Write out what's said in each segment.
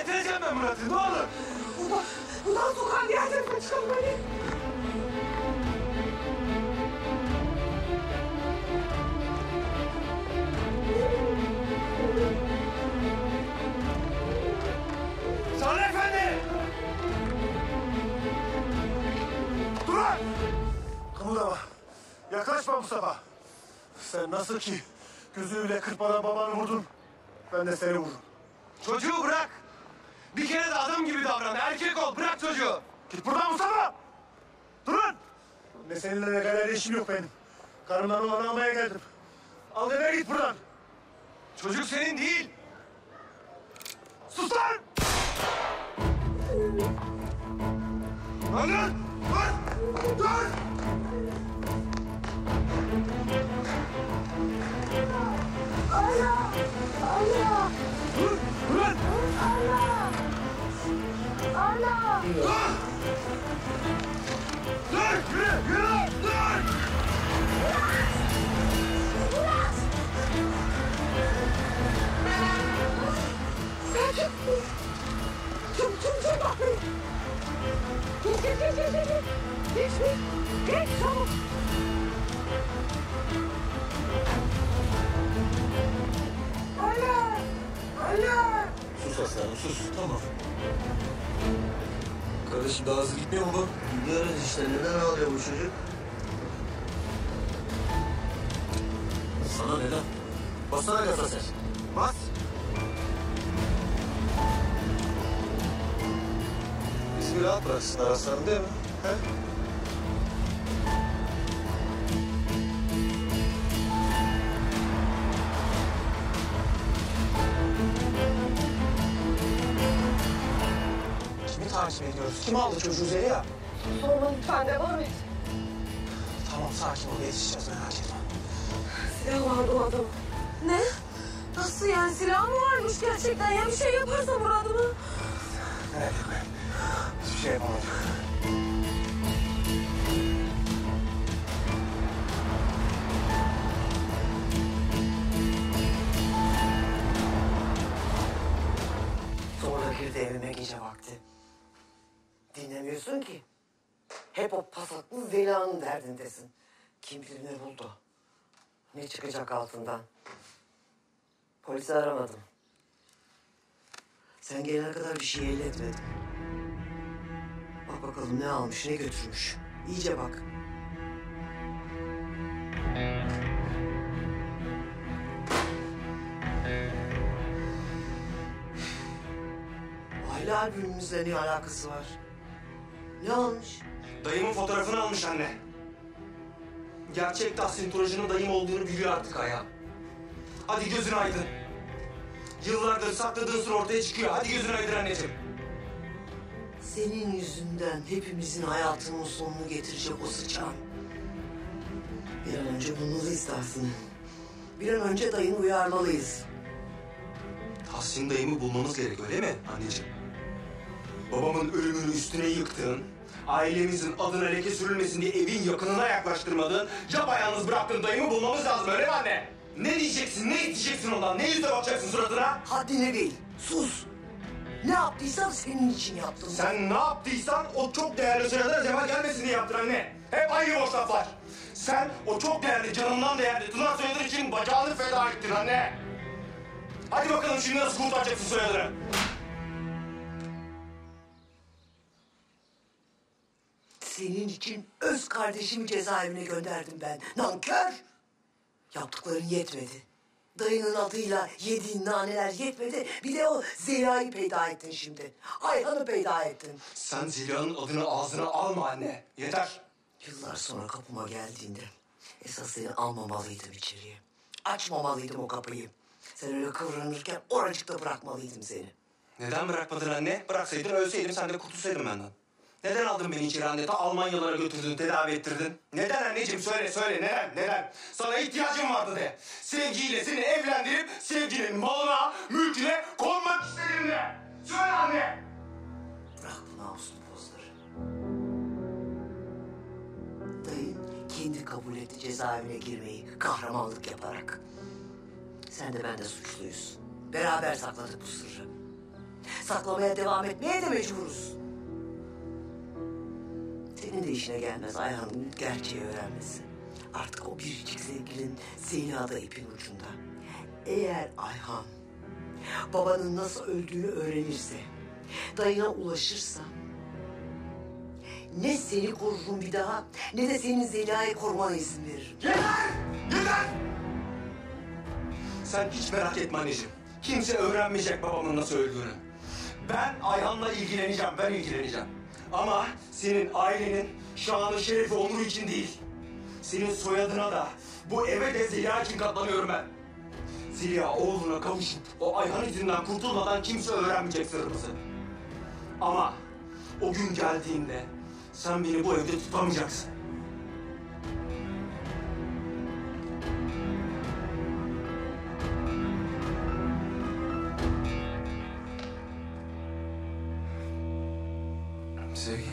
getireceğim ben Murat'ı, ne olur. Buradan sokağın diğer tarafına çıkalım hadi. Salih Efendi! Dur lan! Kımıldama. Yaklaşma Mustafa. Sen nasıl ki gözünü bile kırpmadan babanı vurdun, ben de seni vururum. Çocuğu bırak! Bir kere de adam gibi davran, erkek ol, bırak çocuğu! Git buradan Mustafa! Durun! Ne seninle ne kadar işim yok benim. Karımdan olanı almaya geldim. Al eve git buradan! Çocuk senin değil! Sus lan! Lan dur! Dur! Dur! Allah! Allah! Dur! Dur! Allah! Allah! Dur! Dur! Yürü! Yürü! Dur! Sakin! Çabuk bak beni! Geç çabuk! Allah! Allah! Sus aslanım, sus. Tamam. Kardeşim daha hızlı gitmiyor mu bu? Biliyoruz işte, neden ağlıyor bu çocuk? Sana neden? Bassana gaza sen. Bas! Bizi bir rahat bıraksınlar aslanım değil mi? He? Kimi takip ediyoruz? Kim aldı çocuğu Zeliha? Sorma lütfen, devam et. Tamam, sakin ol. Yetişeceğiz, merak etme. Silah vardı o adamın. Ne? Nasıl yani, silah mı varmış gerçekten? Ya bir şey yaparsa Murat'ıma? Merak etme. Hiçbir şey yapamayacak. Sonra girdi evime gece vakti. Dinlemiyorsun ki. Hep o pasaklı Zeliha'nın derdindesin. Kim bilir ne buldu. Ne çıkacak altından. Polisi aramadım. Sen gelene kadar bir şey elde etmedim. Bak bakalım ne almış, ne götürmüş. İyice bak. Aile albümümüzle ne alakası var? Ne almış? Dayımın fotoğrafını almış anne. Gerçek Tahsin Turacı'nın dayım olduğunu biliyor artık Aya. Hadi gözün aydın. Yıllardır sakladığın sır ortaya çıkıyor. Hadi gözün aydın anneciğim. Senin yüzünden hepimizin hayatının sonunu getirecek o sıçan. Bir an önce bulmalıyız Tahsin'i. Bir an önce dayını uyarmalıyız. Tahsin dayımı bulmamız gerek, öyle mi anneciğim? Babamın ölümünü üstüne yıktığın, ailemizin adına leke sürülmesin diye evin yakınına yaklaştırmadığın, yapayalnız bıraktığın dayımı bulmamız lazım, öyle mi anne? Ne diyeceksin, ne isteyeceksin ondan, ne yüzle bakacaksın suratına? Haddine bil, sus! Ne yaptıysam senin için yaptım. Sen ne yaptıysan o çok değerli soyadına zeval gelmesin diye yaptın anne. Hep aynı boş laflar. Sen o çok değerli, canından değerli Tuna soyadın için bacağını feda ettin anne. Hadi bakalım şimdi nasıl kurtaracaksın soyadını? Senin için öz kardeşimi cezaevine gönderdim ben. Nankör! Yaptıkların yetmedi. Dayının adıyla yediğin naneler yetmedi. Bir de o Zeliha'yı peyda ettin şimdi. Ayhan'ı peyda ettin. Sen Zeliha'nın adını ağzına alma anne. Yeter. Yıllar sonra kapıma geldiğinde esas seni almamalıydım içeriye. Açmamalıydım o kapıyı. Sen öyle kıvranırken oracıkta bırakmalıydım seni. Neden bırakmadın anne? Bıraksaydın ölseydim, sen de kurtulsaydın benden. Neden aldın beni içeri anne? Ta Almanyalara götürdün, tedavi ettirdin. Neden anneciğim? Söyle, neden? Sana ihtiyacım vardı de. Sevgiyle seni evlendirip sevginin malına, mülküne konmak istedim de. Söyle anne! Bırak bu namuslu pozları. Dayın kendi kabul etti cezaevine girmeyi kahramanlık yaparak. Sen de ben de suçluyuz. Beraber sakladık bu sırrı. Saklamaya devam etmeye de mecburuz. Senin de işine gelmez Ayhan'ın gerçeği öğrenmesi. Artık o biricik sevgilin Zeliha'da ipin ucunda. Eğer Ayhan babanın nasıl öldüğünü öğrenirse, dayına ulaşırsa... ne seni korurum bir daha, ne de senin Zeliha'yı korumana izin veririm. Yeter! Yeter! Sen hiç merak etme anneciğim. Kimse öğrenmeyecek babamın nasıl öldüğünü. Ben Ayhan'la ilgileneceğim, ben ilgileneceğim. Ama senin ailenin şanı, şerefi, onuru için değil. Senin soyadına da, bu eve de Zeliha için katlanıyorum ben. Zeliha oğluna kavuşup o Ayhan izinden kurtulmadan kimse öğrenmeyecek sırrımızı. Ama o gün geldiğinde sen beni bu evde tutamayacaksın. Sevgi.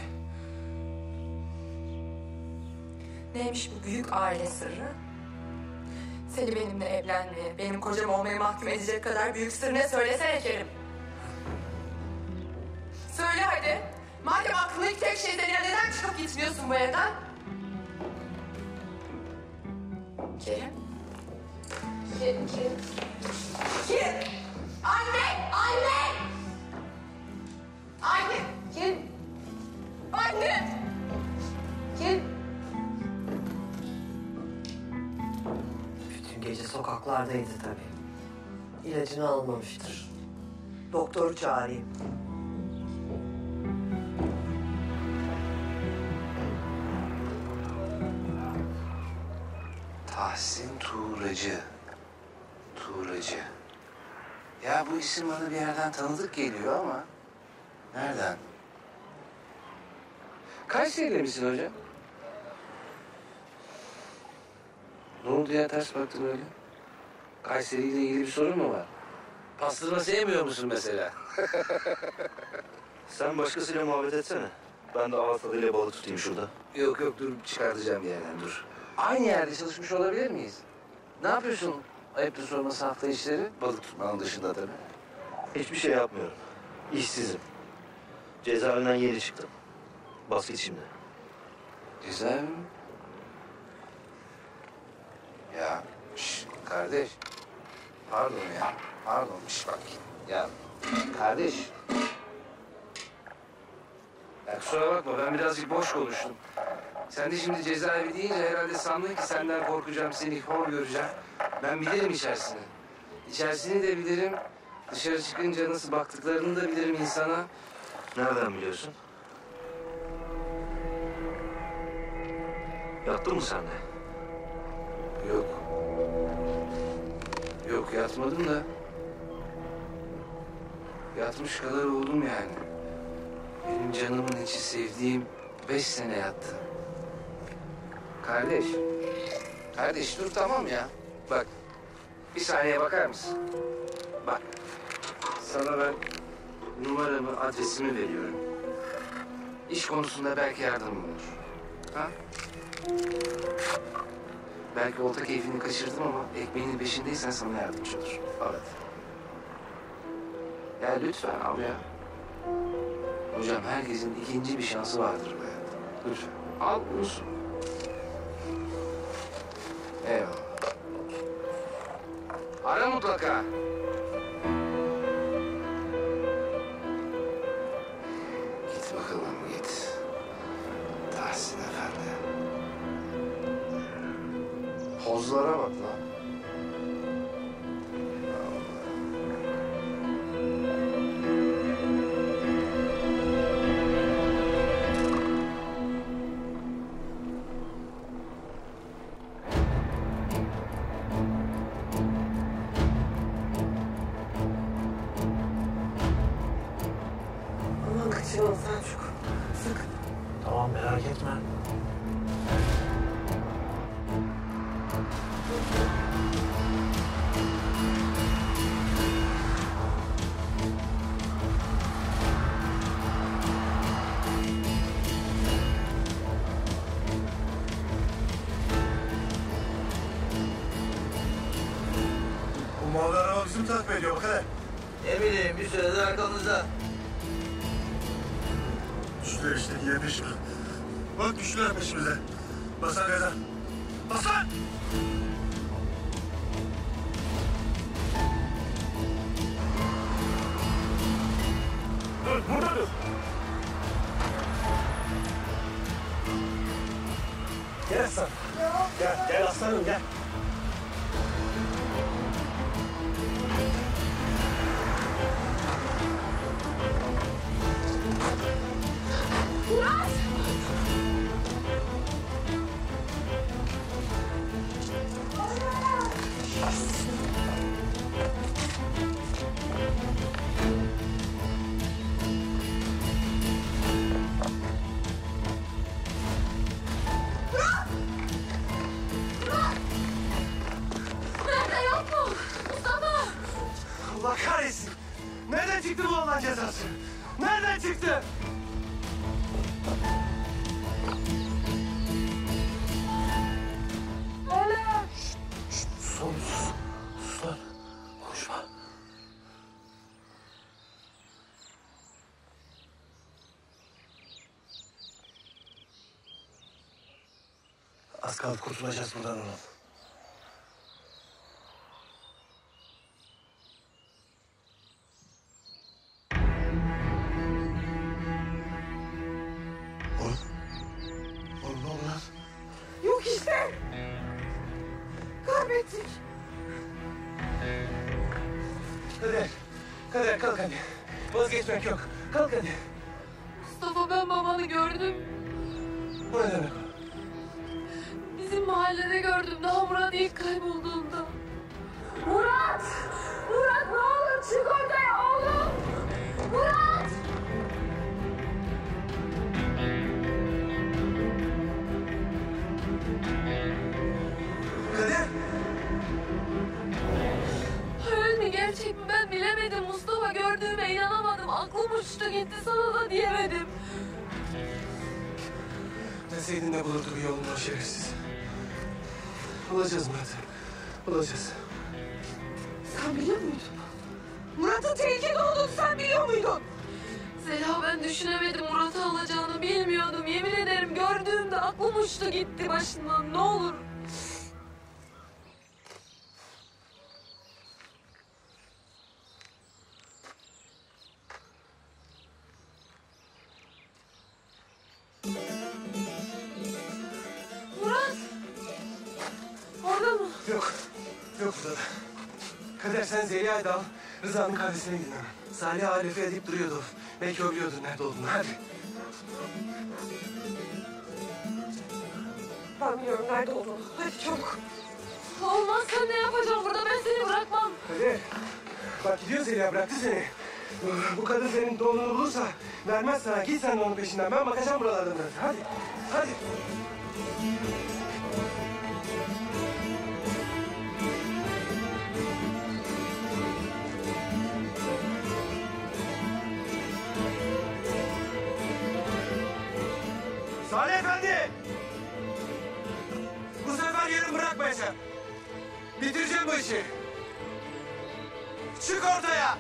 Neymiş bu büyük aile sırrı? Seni benimle evlenmeye, benim kocam olmaya mahkum edecek kadar büyük sır ne, söylesene Kerim. Söyle hadi. Madem aklındaki tek şey Zeliha, neden çıkıp gitmiyorsun bu evden? Kerim. Kerim. Kerim. Anne! Anne! Anne! Kerim. Anne! Kerim. Bütün gece sokaklardaydı tabii. İlacını almamıştır. Doktoru çağırayım. Tahsin Tuğracı. Tuğracı. Ya bu isim bana bir yerden tanıdık geliyor ama... nereden? Kayseri'de misin hocam? Ne oldu ya, ters baktın öyle? Kayseri ile ilgili bir sorun mu var? Pastırma sevmiyor musun mesela? Sen başkasıyla muhabbet etsene. Ben de ağız tadıyla balık tutayım şurada. Yok yok, dur çıkartacağım bir yerden, dur. Aynı yerde çalışmış olabilir miyiz? Ne yapıyorsun ayıptır sorması hafta işleri? Balık tutmanın dışında tabii. Hiçbir şey yapmıyorum. İşsizim. Cezaevinden yeni çıktım. Bas git şimdi. Güzel mi? Ya kardeş. Pardon ya. Pardon. Bak. Ya kardeş. Ya kusura bakma, ben birazcık boş konuştum. Sen de şimdi cezaevi deyince herhalde sandın ki senden korkacağım, seni hor göreceğim. Ben bilirim içerisini. İçerisini de bilirim. Dışarı çıkınca nasıl baktıklarını da bilirim insana. Nereden biliyorsun? Yattın mı sen de? Yok. Yok, yatmadım da. Yatmış kadar oldum yani. Benim canımın içi, sevdiğim 5 sene yattı. Kardeş. Kardeş dur, tamam ya. Bak. Bir saniye bakar mısın? Bak. Sana ben numaramı, adresimi veriyorum. İş konusunda belki yardımım olur. Ha? Belki olta keyfini kaçırdım ama ekmeğinin peşindeysen sana yardımcı olur. Evet. Ya lütfen al ya. Hocam herkesin ikinci bir şansı vardır bu hayatta. Lütfen al, bulsun. Eyvallah. Ara mutlaka. Git bakalım, git. Tahsin Efendi. Pozlara bak lan. Aman kaçırma Selçuk. Sakın. Tamam, merak etme. Bu mavi araba bizim takip ediyor, bak hele. Ne bileyim bir süredir arkamızda. Düştüler işte yine peşime. Bak düştüler peşimize. Basar gaza. Basar! Dur, burada dur. Gel aslan. Gel aslanım gel. Nerede yok mu? Mustafa! Allah kahretsin. Nereden çıktı bu Allah'ın cezası? Nereden çıktı? Sus lan. Konuşma. Az kaldı kurtulacağız buradan oğlum. Oğlum ne oldu lan? Yok işte. Kaybettik. Kader kalk hadi. Vazgeçmek yok. Kalk hadi. Mustafa ben babanı gördüm. Bu ne demek o? Bizim mahallede gördüm daha Murat ilk kaybolduğunda. Murat! Murat ne olur çık ortaya oğlum! Murat! Kader! Hayal mi gerçek mi ben bilemedim. Mustafa gördüğüme inanamadım. Aklım uçtu gitti sana da diyemedim. Deseydin de bulurdu bir yolunu o şerefsiz. Bulacağız Murat'ı. Bulacağız. Sen biliyor muydun? Murat'ın tehlikede olduğunu sen biliyor muydun? Zeliha ben düşünemedim Murat'ı alacağını bilmiyordum. Yemin ederim gördüğümde aklım uçtu gitti başından. Ne olur. Murat! Orada mı? Yok. Yok burada da. Kader sen Zeliha'yı da al. Rıza'nın kahvesine gidin hemen. Salih Arif'e edip duruyordu. Belki o biliyordur nerede olduğunu. Hadi. Ben biliyorum nerede olduğunu. Hadi çabuk. Olmaz sen ne yapacaksın burada ben seni bırakmam. Kader. Bak gidiyor Zeliha bıraktı seni. Bu kadın senin doğumunu bulursa vermez sana. Git sen de onun peşinden. Ben bakacağım buralardan biraz. Hadi. Hadi. Salih Efendi! Bu sefer yarım bırakmayacağım. Bitireceğim bu işi. Çık ortaya!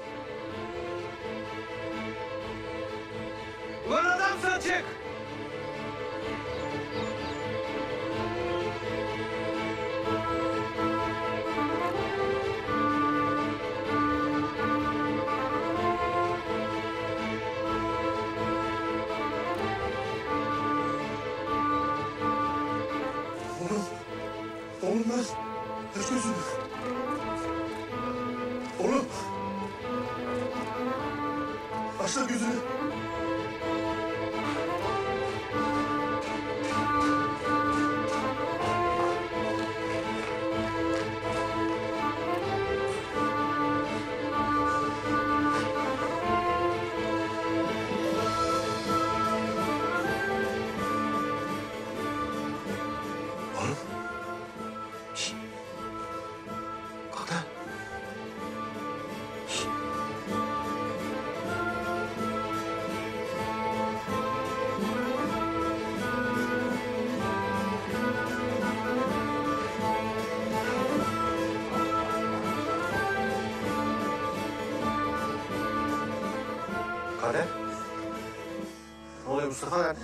Ulan adamsan çık! Oğlum lan! Aç gözünü! Oğlum! Aç lan gözünü! Oğlum! Şşt! Kalk lan! Şşt! Kader? Ne oluyor Mustafa nerede?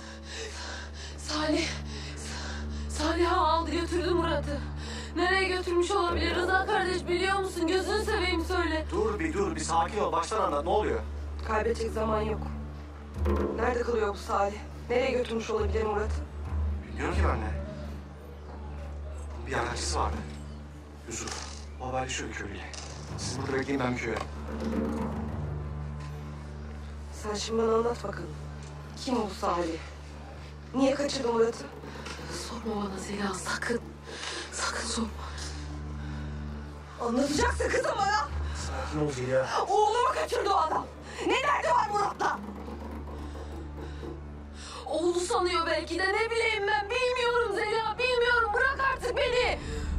Salih aldı götürdü Murat'ı. Nereye götürmüş olabilir? Rıza kardeş biliyor musun? Gözünü seveyim söyle. Dur bir sakin ol. Baştan anlat. Ne oluyor? Kaybedecek zaman yok. Nerede kalıyor bu Salih? Nereye götürmüş olabilir Murat'ı? Bilmiyorum ki ben de. Bir yardımcısı vardı. Yusuf. O haberleşiyordu köylüyle. Siz burada bekleyin, ben bir köye. Sen şimdi bana anlat bakalım. Kim bu Salih? Niye kaçırdı Murat'ı? Sorma bana Zeliha sakın. Sakın sorma. Anlatacaksın kızım bana. Sakin ol Zeliha. Oğlumu kaçırdı o adam. Ne derdi var Murat'la? Oğlu sanıyor belki de ne bileyim ben. Bilmiyorum Zeliha bilmiyorum. Bırak artık beni.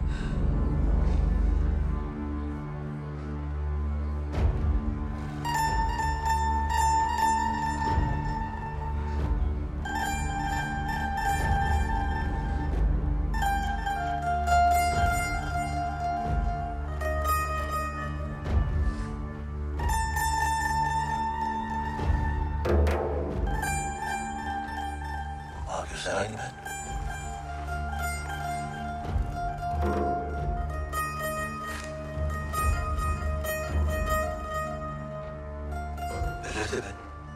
Aa, gözler aynı ben. Nerede ben?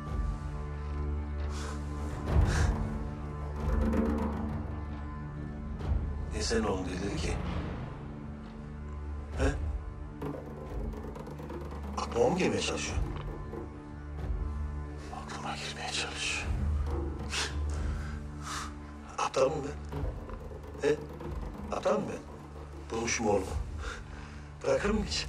Niye sen oğlum dedi ki? He? Aklıma mı girmeye çalışıyor? Aklıma girmeye çalışıyor. Aptal mı ben? He? Aptal mı ben? Bulmuşum oğlumu. Bırakır mı hiç?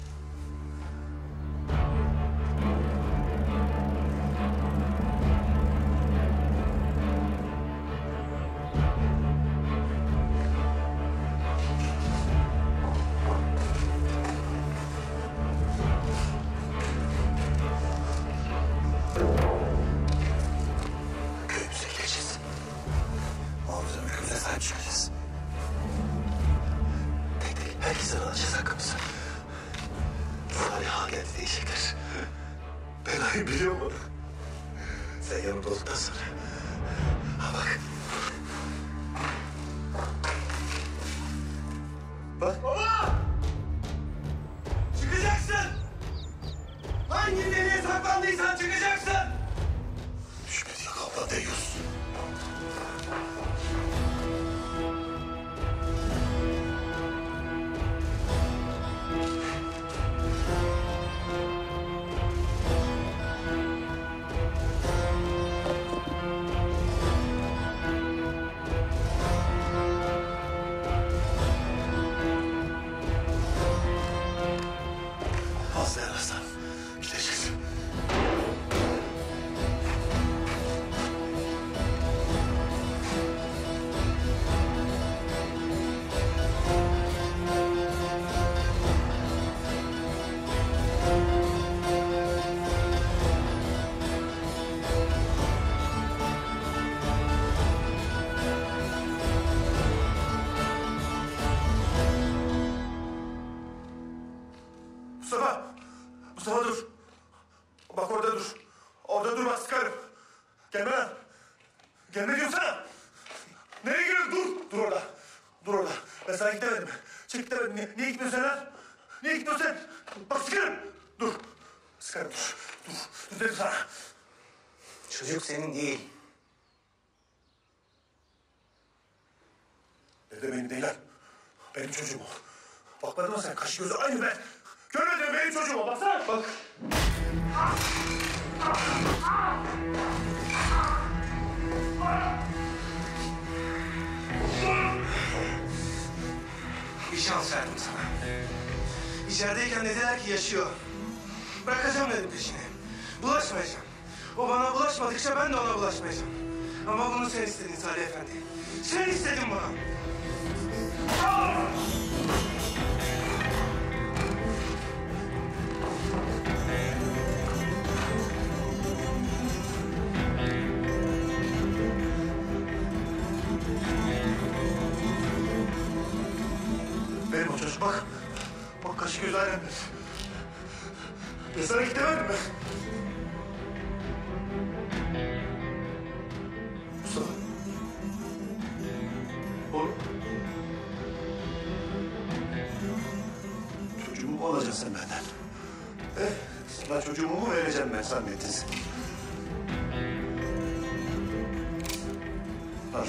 Köyümüze geleceğiz. Ağzımıza mülkümüze sahip çıkacağız. Tek tek herkese alacağız hakkımızı. Salih Ağa geldi diyecekler. Belayı biliyor mu? Sen yanımda olduktan sonra. Ha bak. Bak. Baba! Çıkacaksın! Hangi deliğe saklandıysan çıkacaksın! Düşmediği kaplan değiyorsun. Fazla yaraslan. Gideceğiz. Mustafa! Mustafa dur! Bak orada dur. Orada dur, bak sıkarım. Gelme lan. Gelme diyorsana. Nereye gidiyorsun? Dur! Dur orada. Dur orada. Ben sana git demedim. Çık demedim. Niye gitmiyorsun lan? Niye gitmiyorsun sen? Bak sıkarım. Dur. Sıkarım dur. Dur dedim sana. Çocuk senin değil. Ne de benim değil lan. Benim çocuğum o. Bakmadın mı sen? Kaşı gözü aynı ben. Görmedin mi benim çocuğum o? Baksana. Bak. Bir şans verdim sana. İçerideyken dediler ki yaşıyor. Bırakacağım dedim peşini. Bulaşmayacağım. O bana bulaşmadıkça ben de ona bulaşmayacağım. Ama bunu sen istedin Salih Efendi. Sen istedin bunu. Benim o çocuk bak. Bak kaşı gözü aynı. Ben sana git demedim mi? alacaksın sen benden? Sana çocuğumu mu vereceğim ben zannettin? Al.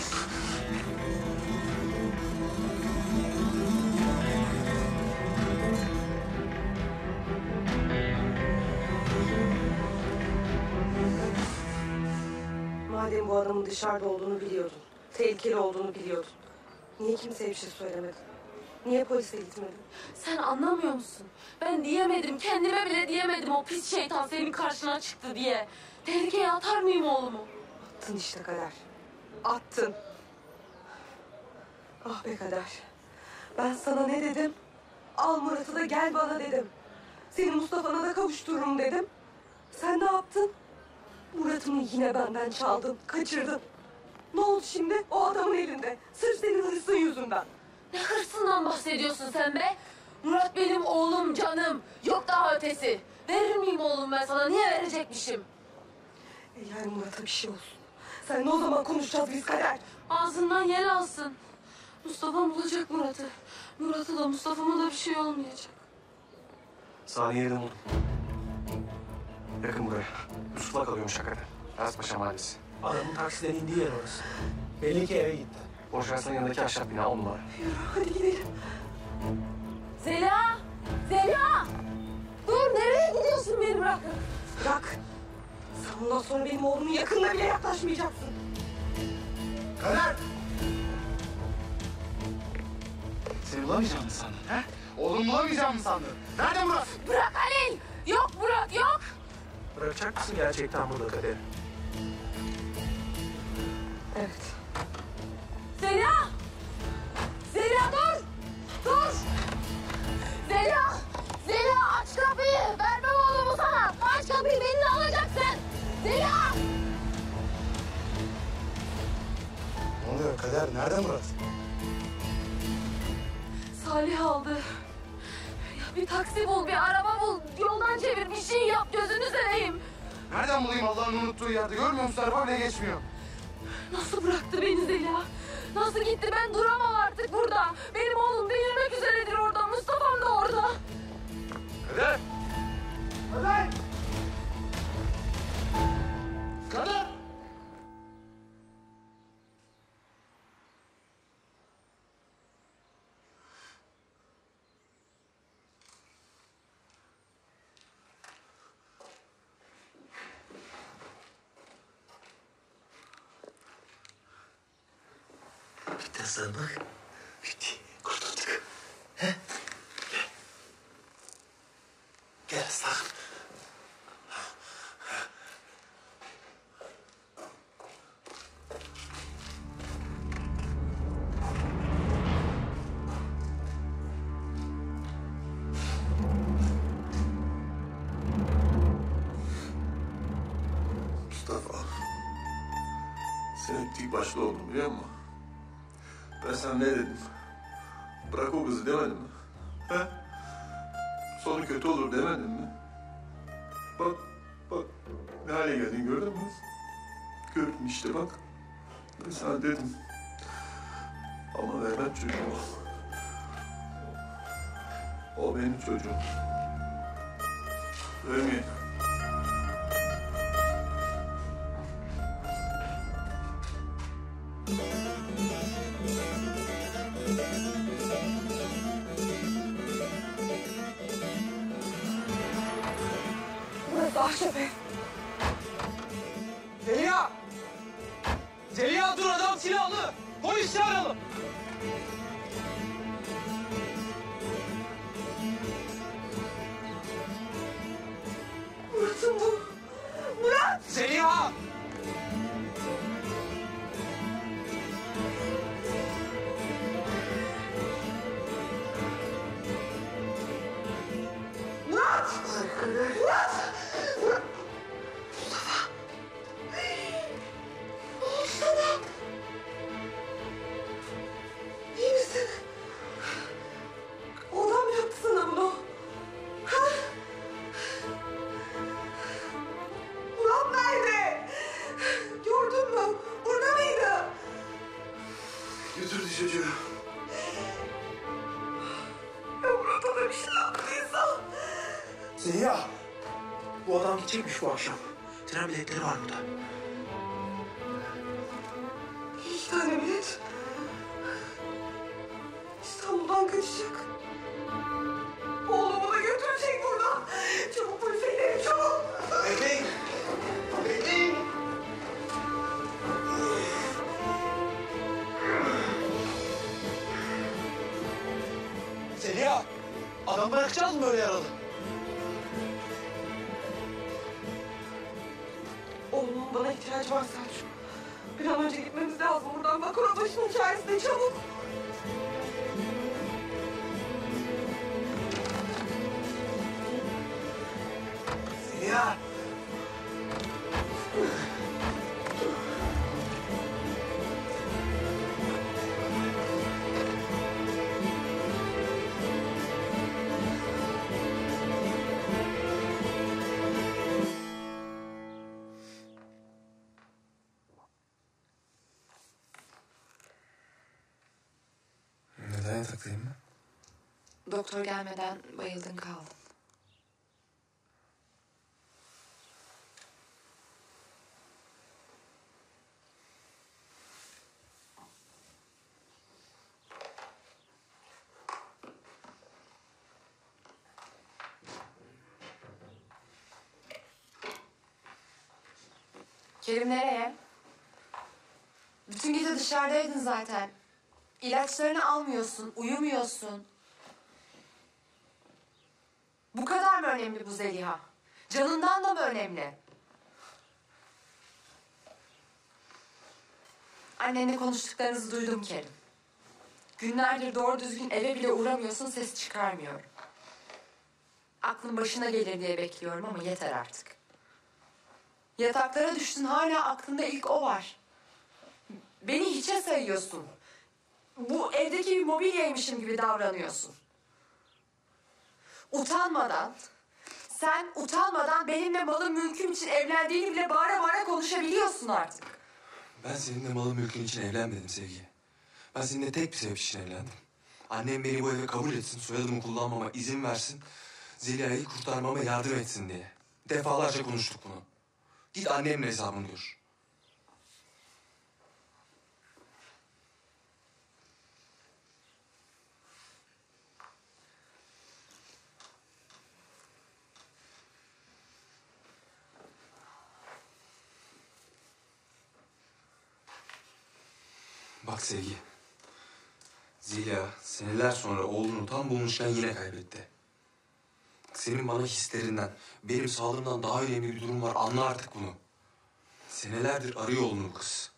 Madem bu adamın dışarıda olduğunu biliyordun, tehlikeli olduğunu biliyordun, niye kimseye bir şey söylemedin? Niye polise gitmedin? Sen anlamıyor musun? Ben diyemedim, kendime bile diyemedim o pis şeytan senin karşına çıktı diye. Tehlikeye atar mıyım oğlumu? Attın işte Kader. Attın. Ah be Kader. Ben sana ne dedim? Al Murat'ı da gel bana dedim. Seni Mustafa'na da kavuştururum dedim. Sen ne yaptın? Murat'ımı yine benden çaldın, kaçırdın. Ne oldu şimdi? O adamın elinde. Sırf senin hırsın yüzünden. Ne hırsından bahsediyorsun sen be? Murat benim oğlum, canım. Yok daha ötesi. Verir miyim oğlum ben sana? Niye verecekmişim? Yani Murat'a bir şey olsun. Sen ne o zaman konuşacağız biz Kader? Ağzından yel alsın. Mustafa bulacak Murat'ı. Murat'a da Mustafa'ma da bir şey olmayacak. Salih'i yerden buldum. Yakın buraya. Yusuf'la kalıyormuş hakikaten. Eraspaşa Mahallesi. Adamın taksiden indiği yer orası. Belli ki eve gitti. Boş versen yanındaki ahşap bina 10 numara. Hadi gidelim. Zeliha! Zeliha! Dur, nereye gidiyorsun beni bırakın? Bırak. Sen bundan sonra benim oğlumun yakınına bile yaklaşmayacaksın. Kader! Seni bulamayacağım mı sandın he? Oğlum bulamayacağım mı sandın? Nerede Murat? Bırak Halil! Yok Burak, yok! Bırakacak mısın gerçekten burada Kader? Evet. Zeliha! Zeliha dur! Dur! Zeliha! Zeliha aç kapıyı! Vermem oğlumu sana! Aç kapıyı, beni de alacaksın! Zeliha! Ne oluyor Kader? Nerede Murat? Salih aldı. Ya bir taksi bul, bir araba bul, yoldan çevir, bir şey yap, gözünü seveyim. Nereden bulayım Allah'ın unuttuğu yerde? Görmüyor musun? Araba bile geçmiyor. Nasıl bıraktı beni Zeliha? Nasıl gitti? Ben duramam artık burada. Benim oğlum delirmek üzeredir orada. Mustafa'm da orada. Kader! Kader! Kader! Bitti Hasan bak. Bitti. Kurtulduk. He? Gel. Gel aslanım. Mustafa. Senin tek başlı oldun biliyor musun? Ben sana ne dedim? Bırak o kızı demedim mi? He? Sonu kötü olur demedim mi? Bak, bak ne hale geldin gördün mü? Gördün işte bak. Ben sana dedim. Ama vermem çocuğumu. O benim çocuğum. Vermeyin. Burası ahşap ev. Zeliha! Zeliha dur, adam silahlı! Polis çağıralım! Murat'ım bu. Murat! Zeliha! Murat! Murat! Murat! Mustafa! Ne oldu sana? İyi misin? O adam mı yaptı sana bunu? Ha? Murat nerede? Gördün mü? Burada mıydı? Götürdü çocuğu. Ya Murat'a da bir şey yaptıysa? Zeliha! Bu adam gidecekmiş bu akşam. Tren biletleri var burada. 2 tane bilet. İstanbul'dan kaçacak. Oğlumu da götürecek buradan. Çabuk polise gidelim, çabuk. Bekleyin! Bekleyin! Zeliha! Adam bırakacağız mı böyle yaralı? Oğlumun bana ihtiyacı var Selçuk. Bir an önce gitmemiz lazım buradan. Bak ona başının çaresine, çabuk. Zeliha! Neden yataktayım ben? Doktor gelmeden bayıldın kaldın. Kerim nereye? Bütün gece dışarıdaydın zaten. İlaçlarını almıyorsun, uyumuyorsun. Bu kadar mı önemli bu Zeliha? Canından da mı önemli? Annenle konuştuklarınızı duydum Kerim. Günlerdir doğru düzgün eve bile uğramıyorsun, ses çıkarmıyorum. Aklın başına gelir diye bekliyorum ama yeter artık. Yataklara düştün, hala aklında ilk o var. Beni hiçe sayıyorsun. Bu evdeki bir mobilyaymışım gibi davranıyorsun. Utanmadan, sen utanmadan benimle malın mülküm için evlendiğini bile bağıra bağıra konuşabiliyorsun artık. Ben seninle malın mülkün için evlenmedim Sevgi. Ben seninle tek bir sebep için evlendim. Annem beni bu eve kabul etsin, soyadımı kullanmama izin versin, Zeliha'yı kurtarmama yardım etsin diye. Defalarca konuştuk bunu. Git annemle hesabını gör. Bak Sevgi, Zeliha seneler sonra oğlunu tam bulmuşken yine kaybetti. Senin bana hislerinden, benim sağlığımdan daha önemli bir durum var. Anla artık bunu. Senelerdir arıyor oğlunu bu kız.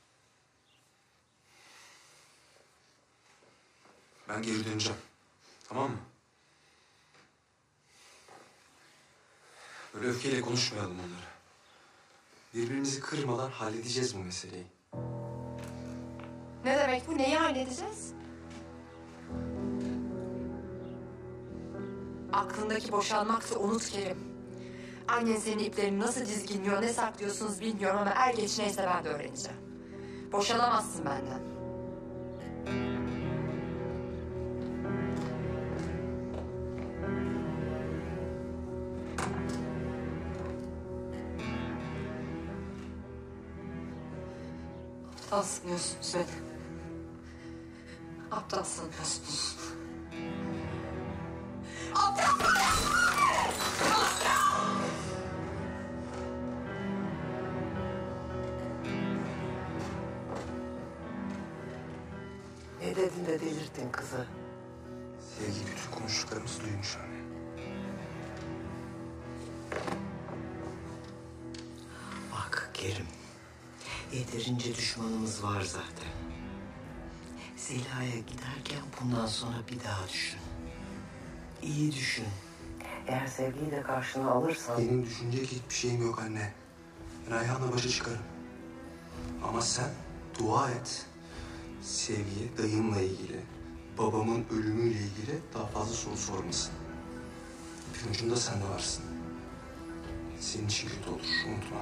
Ben geri döneceğim. Tamam mı? Böyle öfkeyle konuşmayalım onları. Birbirimizi kırmadan halledeceğiz bu meseleyi. Ne demek bu? Neyi halledeceğiz? Aklındaki boşanmaksa unut Kerim. Annen senin iplerini nasıl dizginliyor, ne saklıyorsunuz bilmiyorum ama er geç neyse ben de öğreneceğim. Boşanamazsın benden. Aptal sanıyorsunuz beni. Aptal sanıyorsunuz. Ne dedin de delirttin kızı? Sevgi bütün konuştuklarımızı duymuş anne. Bak Kerim, yeterince düşmanımız var zaten. Zeliha'ya giderken bundan sonra bir daha düşün. İyi düşün. Eğer sevgiyi de karşına alırsan... Benim düşünecek hiçbir şeyim yok anne. Ben Ayhan'la başa çıkarım. Ama sen dua et. Sevgiye dayımla ilgili, babamın ölümüyle ilgili daha fazla soru sormasın. İpin ucunda sen de varsın. Senin için kötü olur, unutma.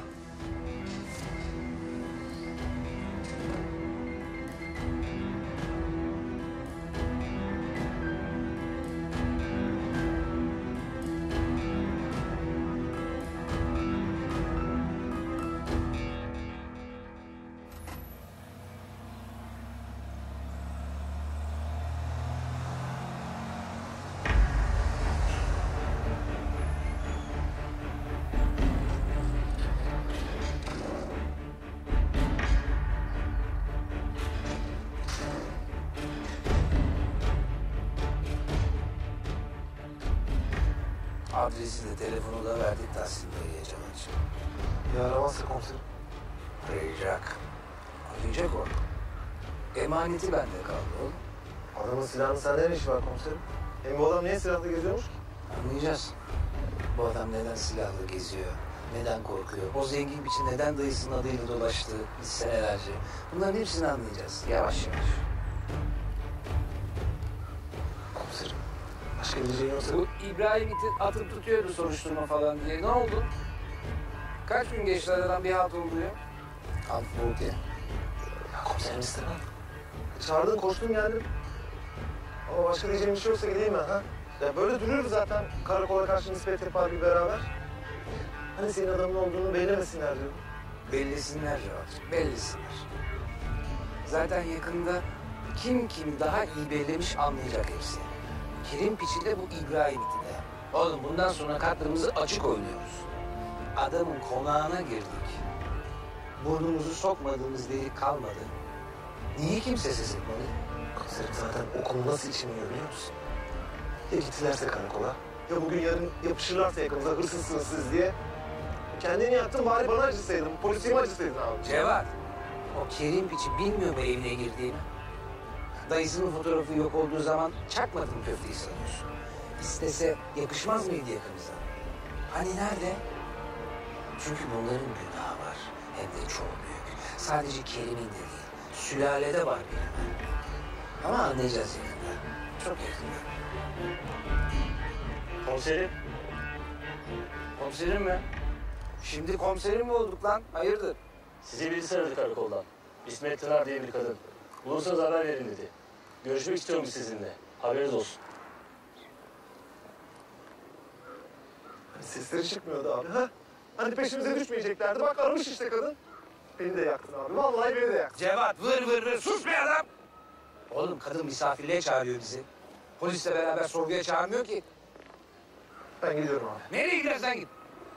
Adresi de telefonu da verdik Tahsin Bey'e Cevat'cığım. Ya aramazsa komiserim. Arayacak. Arayacak o. Emaneti bende kaldı oğlum. Adamın silahının sende ne işi var komiserim? Hem bu adam niye silahlı geziyormuş ki? Anlayacağız. Bu adam neden silahlı geziyor, neden korkuyor, o zengin biçim neden dayısının adıyla dolaştı biz senelerce. Bunların hepsini anlayacağız yavaş yavaş. Komiserim. Başka diyeceğin yoksa... Bu İbrahim atıp tutuyordu soruşturma falan diye. Ne oldu? Kaç gün geçti aradan bir halt oldu ya? Halt oldu ya. Ya komiserim istemem. Çağırdın koştum geldim. Ama başka diyeceğim bir şey yoksa gideyim ben ha. Ya böyle duruyoruz zaten karakola karşı nispet yapar gibi beraber. Hani senin adamın olduğunu belirlemesinler diyorum. Bellesinler Cevat'cığım, bellesinler. Zaten yakında kim daha iyi bellemiş anlayacak hepsi. Kerim Piç'i de bu İbrahim iti de. Oğlum bundan sonra kartlarımızı açık oynuyoruz. Adamın konağına girdik. Burnumuzu sokmadığımız delik kalmadı. Niye kimse ses etmedi? Komiserim zaten o konu nasıl içime yiyor biliyor musun? Ya gittilerse karakola, ya bugün yarın yapışırlarsa yakınıza hırsızsınız siz diye. Kendini yaktın bari bana acısaydın, polisime acısaydın abi. Cevat, o Kerim Piç'i bilmiyor mu evine girdiğimi? Dayısının fotoğrafı yok olduğu zaman çakmadın köfteyi sanıyorsun. İstese yakışmaz mıydı yakınıza? Hani nerede? Çünkü bunların günahı var. Hem de çok büyük. Sadece Kerim'in de değil. Sülalede var benim. Ama anlayacağız yakında. Çok yakında. Komiserim. Komiserim mi? Şimdi komiserim mi olduk lan? Hayırdır? Sizi birisi aradı karakoldan. İsmet Tınar diye bir kadın. Bulursanız haber verin dedi. Görüşmek istiyormuş sizinle. Haberiniz olsun. Hani sesleri çıkmıyordu abi ha? Hani peşimize düşmeyeceklerdi. Bak aramış işte kadın. Beni de yaktın abi. Vallahi beni de yaktın. Cevat vır sus be adam! Oğlum kadın misafirliğe çağırıyor bizi. Polisle beraber sorguya çağırmıyor ki. Ben gidiyorum abi. Nereye gidersen git.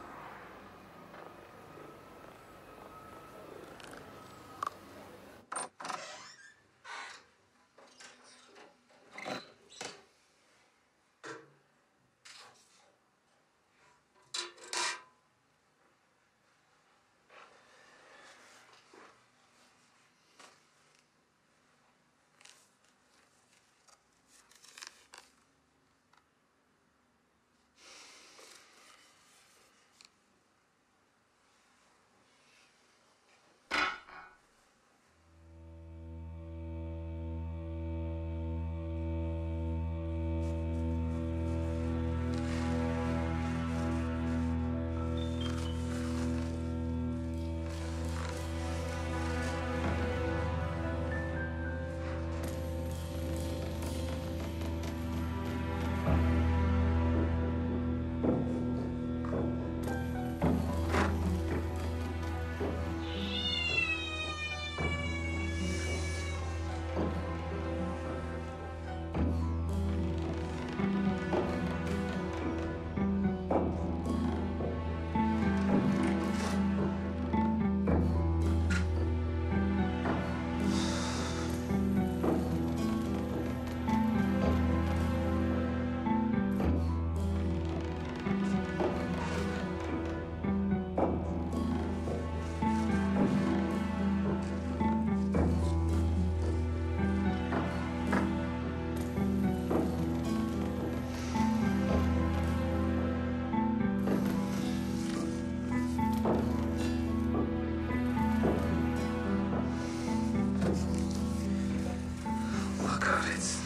Allah kahretsin.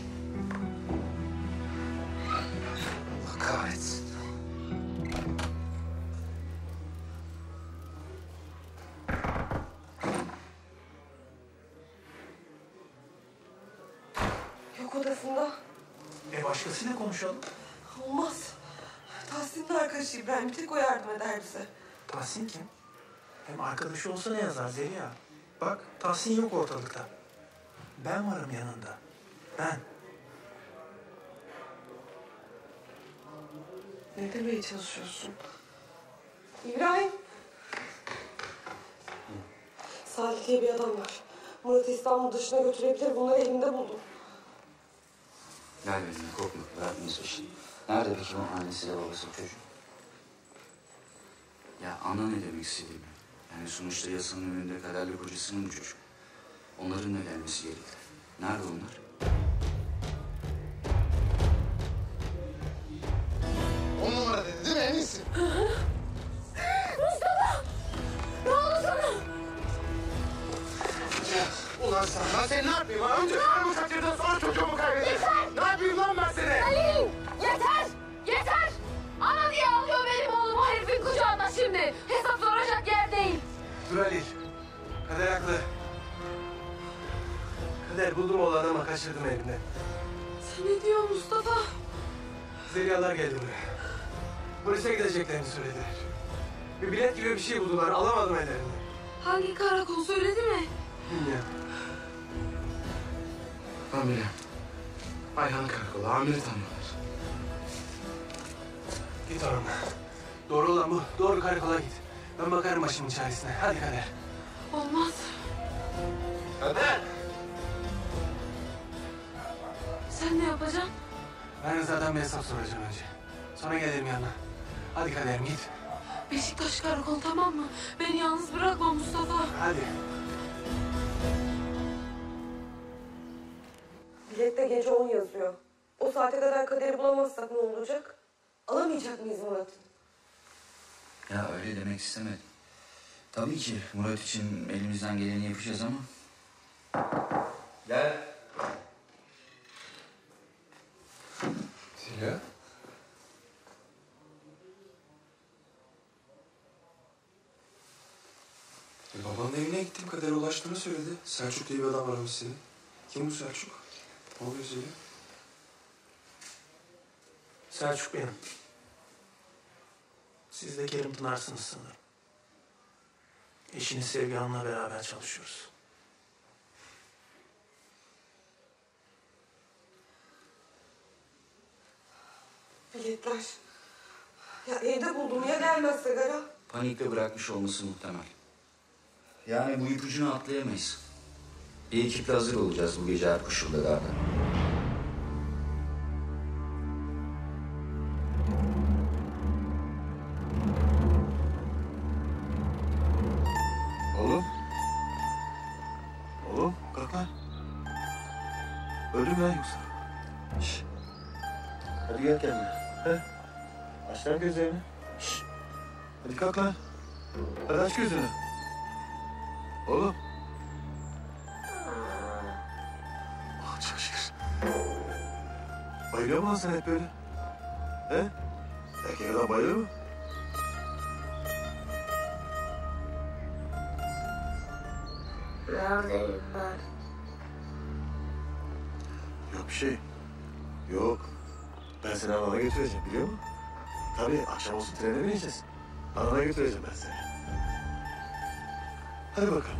Allah kahretsin. Yok odasında. Başkasıyla konuşalım. Olmaz. Tahsin'in arkadaşı İbrahim. Bir tek o yardım eder bize. Tahsin kim? Hem arkadaşı olsa ne yazar Zeliha? Bak Tahsin yok ortalıkta. Ben varım yanında. Ben. Ne demeye çalışıyorsun? İbrahim. Salih diye bir adam var. Murat'ı İstanbul dışına götürebilir. Bunları elimde buldum. Gel benimle, korkma. Bırakmayız peşini. Nerede peki o annesiyle babası bu çocuğun? Ya ana ne demek istediğimi? Yani sonuçta yasanın önünde kaderli kocasının çocuk. Onların da gelmesi gerekli. Nerede onlar? On numara dedi değil mi? En iyisi. Mustafa! Ne oldu sana? Ulan sen, ben seni ne yapayım ha? Önce karımı kaçırdın, sonra çocuğumu kaybettin. Yeter! Ne yapayım lan ben seni? Halil! Yeter! Yeter! Ana diye alıyor benim oğlumu herifin kucağına şimdi. Hesap soracak yer değil. Dur Halil. Kader haklı. Kader buldum oğlanı ama kaçırdım elimden. Sen ne diyorsun Mustafa? Zelihalar geldi buraya. Polise gideceklerini söylediler. Bir bilet gibi bir şey buldular, alamadım ellerinden. Hangi karakol söyledi mi? Bilmiyorum. Amire. Ayhan karakolu, amiri tanıyorlar. Git onunla. Doğru olan bu, doğru karakola git. Ben bakarım başımın çaresine. Hadi Kader. Olmaz. Kader! Sen ne yapacaksın? Ben Rıza'dan bir hesap soracağım önce. Sonra gelirim yanına. Hadi Kader'im git. Beşiktaş karakolu tamam mı? Beni yalnız bırakma Mustafa. Hadi. Bilette gece 10 yazıyor. O saate kadar Kader'i bulamazsak ne olacak? Alamayacak mıyız Murat'ı? Ya öyle demek istemedim. Tabii ki Murat için elimizden geleni yapacağız ama... Gel. Zeliha. Babanın evine gittim. Kader'e ulaştığını söyledi. Selçuk diye bir adam aramış seni. Kim bu Selçuk? Ne oluyor Zeliha? Selçuk benim. Siz de Kerim Pınar'sınız sanırım. Eşiniz Sevgi Hanım'la beraber çalışıyoruz. Biletler. Ya evde buldum ya gelmezse Gara. Panikle bırakmış olması muhtemel. Yani bu ipucunu atlayamayız. Bir ekiple hazır olacağız bu gece her koşullarda. Oğlum. Oğlum kalk lan. Öldü mü lan yoksa? Şişt. Hadi gel kendine. He? Aç lan gözlerini. Şişt. Hadi kalk lan. Hadi aç gözünü. Oğlum. Ah çok şükür. Bayılıyor mu lan sen hep böyle? He? Erkek adam bayılır mı? Neredeyim ben? Yok bir şey. Yok. Ben seni anana götüreceğim biliyor musun? Tabii akşam olsun trene bineceğiz. Anana götüreceğim ben seni. Hadi bakalım.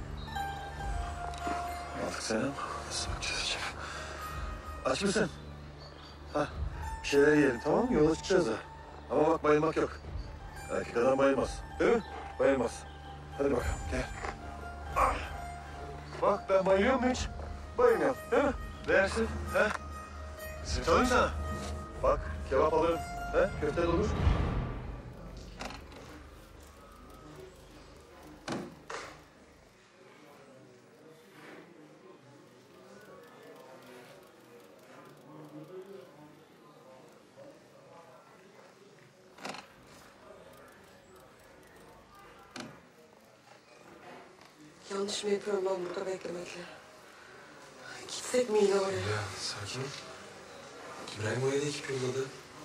Artık sen ama nasıl bakacağız acaba? Aç mısın? Ha, bir şeyler yiyelim tamam mı? Yola çıkacağız ha. Ama bak bayılmak yok. Erkek adam bayılmaz. Değil mi? Bayılmaz. Hadi bakalım gel. Ah. Bak ben bayılıyor muyum hiç? Bayılmıyorum değil mi? Değersin. He? Simit alayım sana. Bak kebap alırım. He? Köfte de olur. Yanlış mı yapıyorum ben burada beklemekle? Gitsek mi yine oraya? Ya sakin ol. İbrahim oraya da ekip yolladı.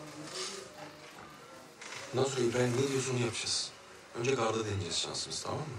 Bundan sonra İbrahim ne diyorsa onu yapacağız. Önce garda deneyeceğiz şansımız tamam mı?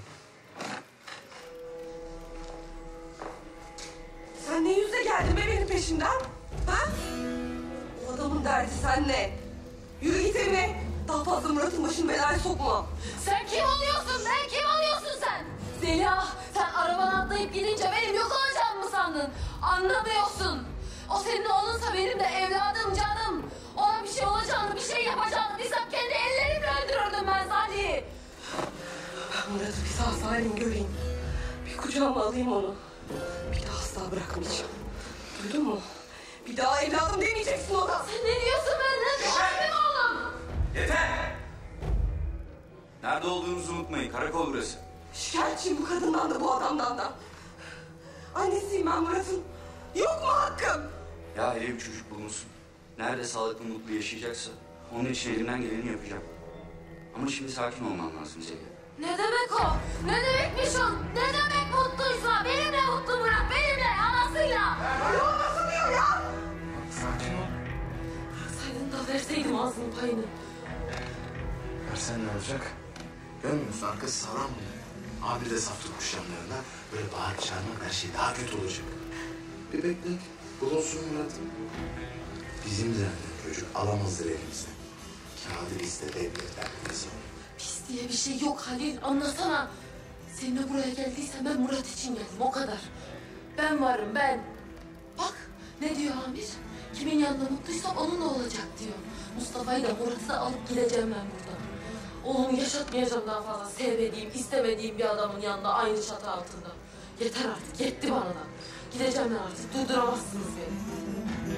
Sen ne yüzle geldin be benim peşimden? Ha? O adamın derdi senle. Yürü git evine. Daha fazla Murat'ın başını belaya sokma. Sen kim oluyorsun be? Kim oluyorsun sen? Zeliha, sen arabadan atlayıp gidince benim yok olacağımı mı sandın? Anlamıyorsun. O senin oğlunsa benim de evladım, canım. Ona bir şey olacağını, bir şey yapacağını bilsem kendi ellerimle öldürürdüm ben Salih'i. Ben Murat'ı bir sağ salim göreyim. Bir kucağıma alayım onu. Bir daha asla bırakmayacağım. Duydun mu? Bir daha evladım demeyeceksin ona. Sen ne diyorsun benden? O benim oğlum. Yeter! Nerede olduğunuzu unutmayın. Karakol burası. Şikayetçiyim bu kadından da bu adamdan da. Annesiyim ben Murat'ın. Yok mu hakkım? Ya hele bir çocuk bulunsun. Nerede sağlıklı mutlu yaşayacaksa onun için elimden geleni yapacağım. Ama şimdi sakin olman lazım Zeliha. Ne demek o? Ne demekmiş o? Ne demek mutluysa? Benimle mutlu Murat, benimle, anasıyla. Öyle anlatılmıyor ya. Sakin ol. Bıraksaydın da verseydim ağzının payını. Versen ne olacak? Görmüyor musun? Arkası sağlam mı? Abi de saf tutmuş yanlarına. Böyle bağırıp çağırmak her şey daha kötü olacak. Bir bekle. Bulunsun Murat. Bizim zaten çocuk alamazdır elimizden. Kağıdı bizde devletler bize. Pis diye bir şey yok Halil, anlasana. Seninle buraya geldiysem ben Murat için geldim, o kadar. Ben varım, ben. Bak, ne diyor Amir? Kimin yanında mutluysa onunla olacak diyor. Mustafa'yı da Murat'ı da alıp gideceğim ben buradan. Oğlumu yaşatmayacağım daha fazla. Sevmediğim, istemediğim bir adamın yanında aynı çatı altında. Yeter artık, yetti bana da. Gideceğim ben artık, durduramazsınız beni.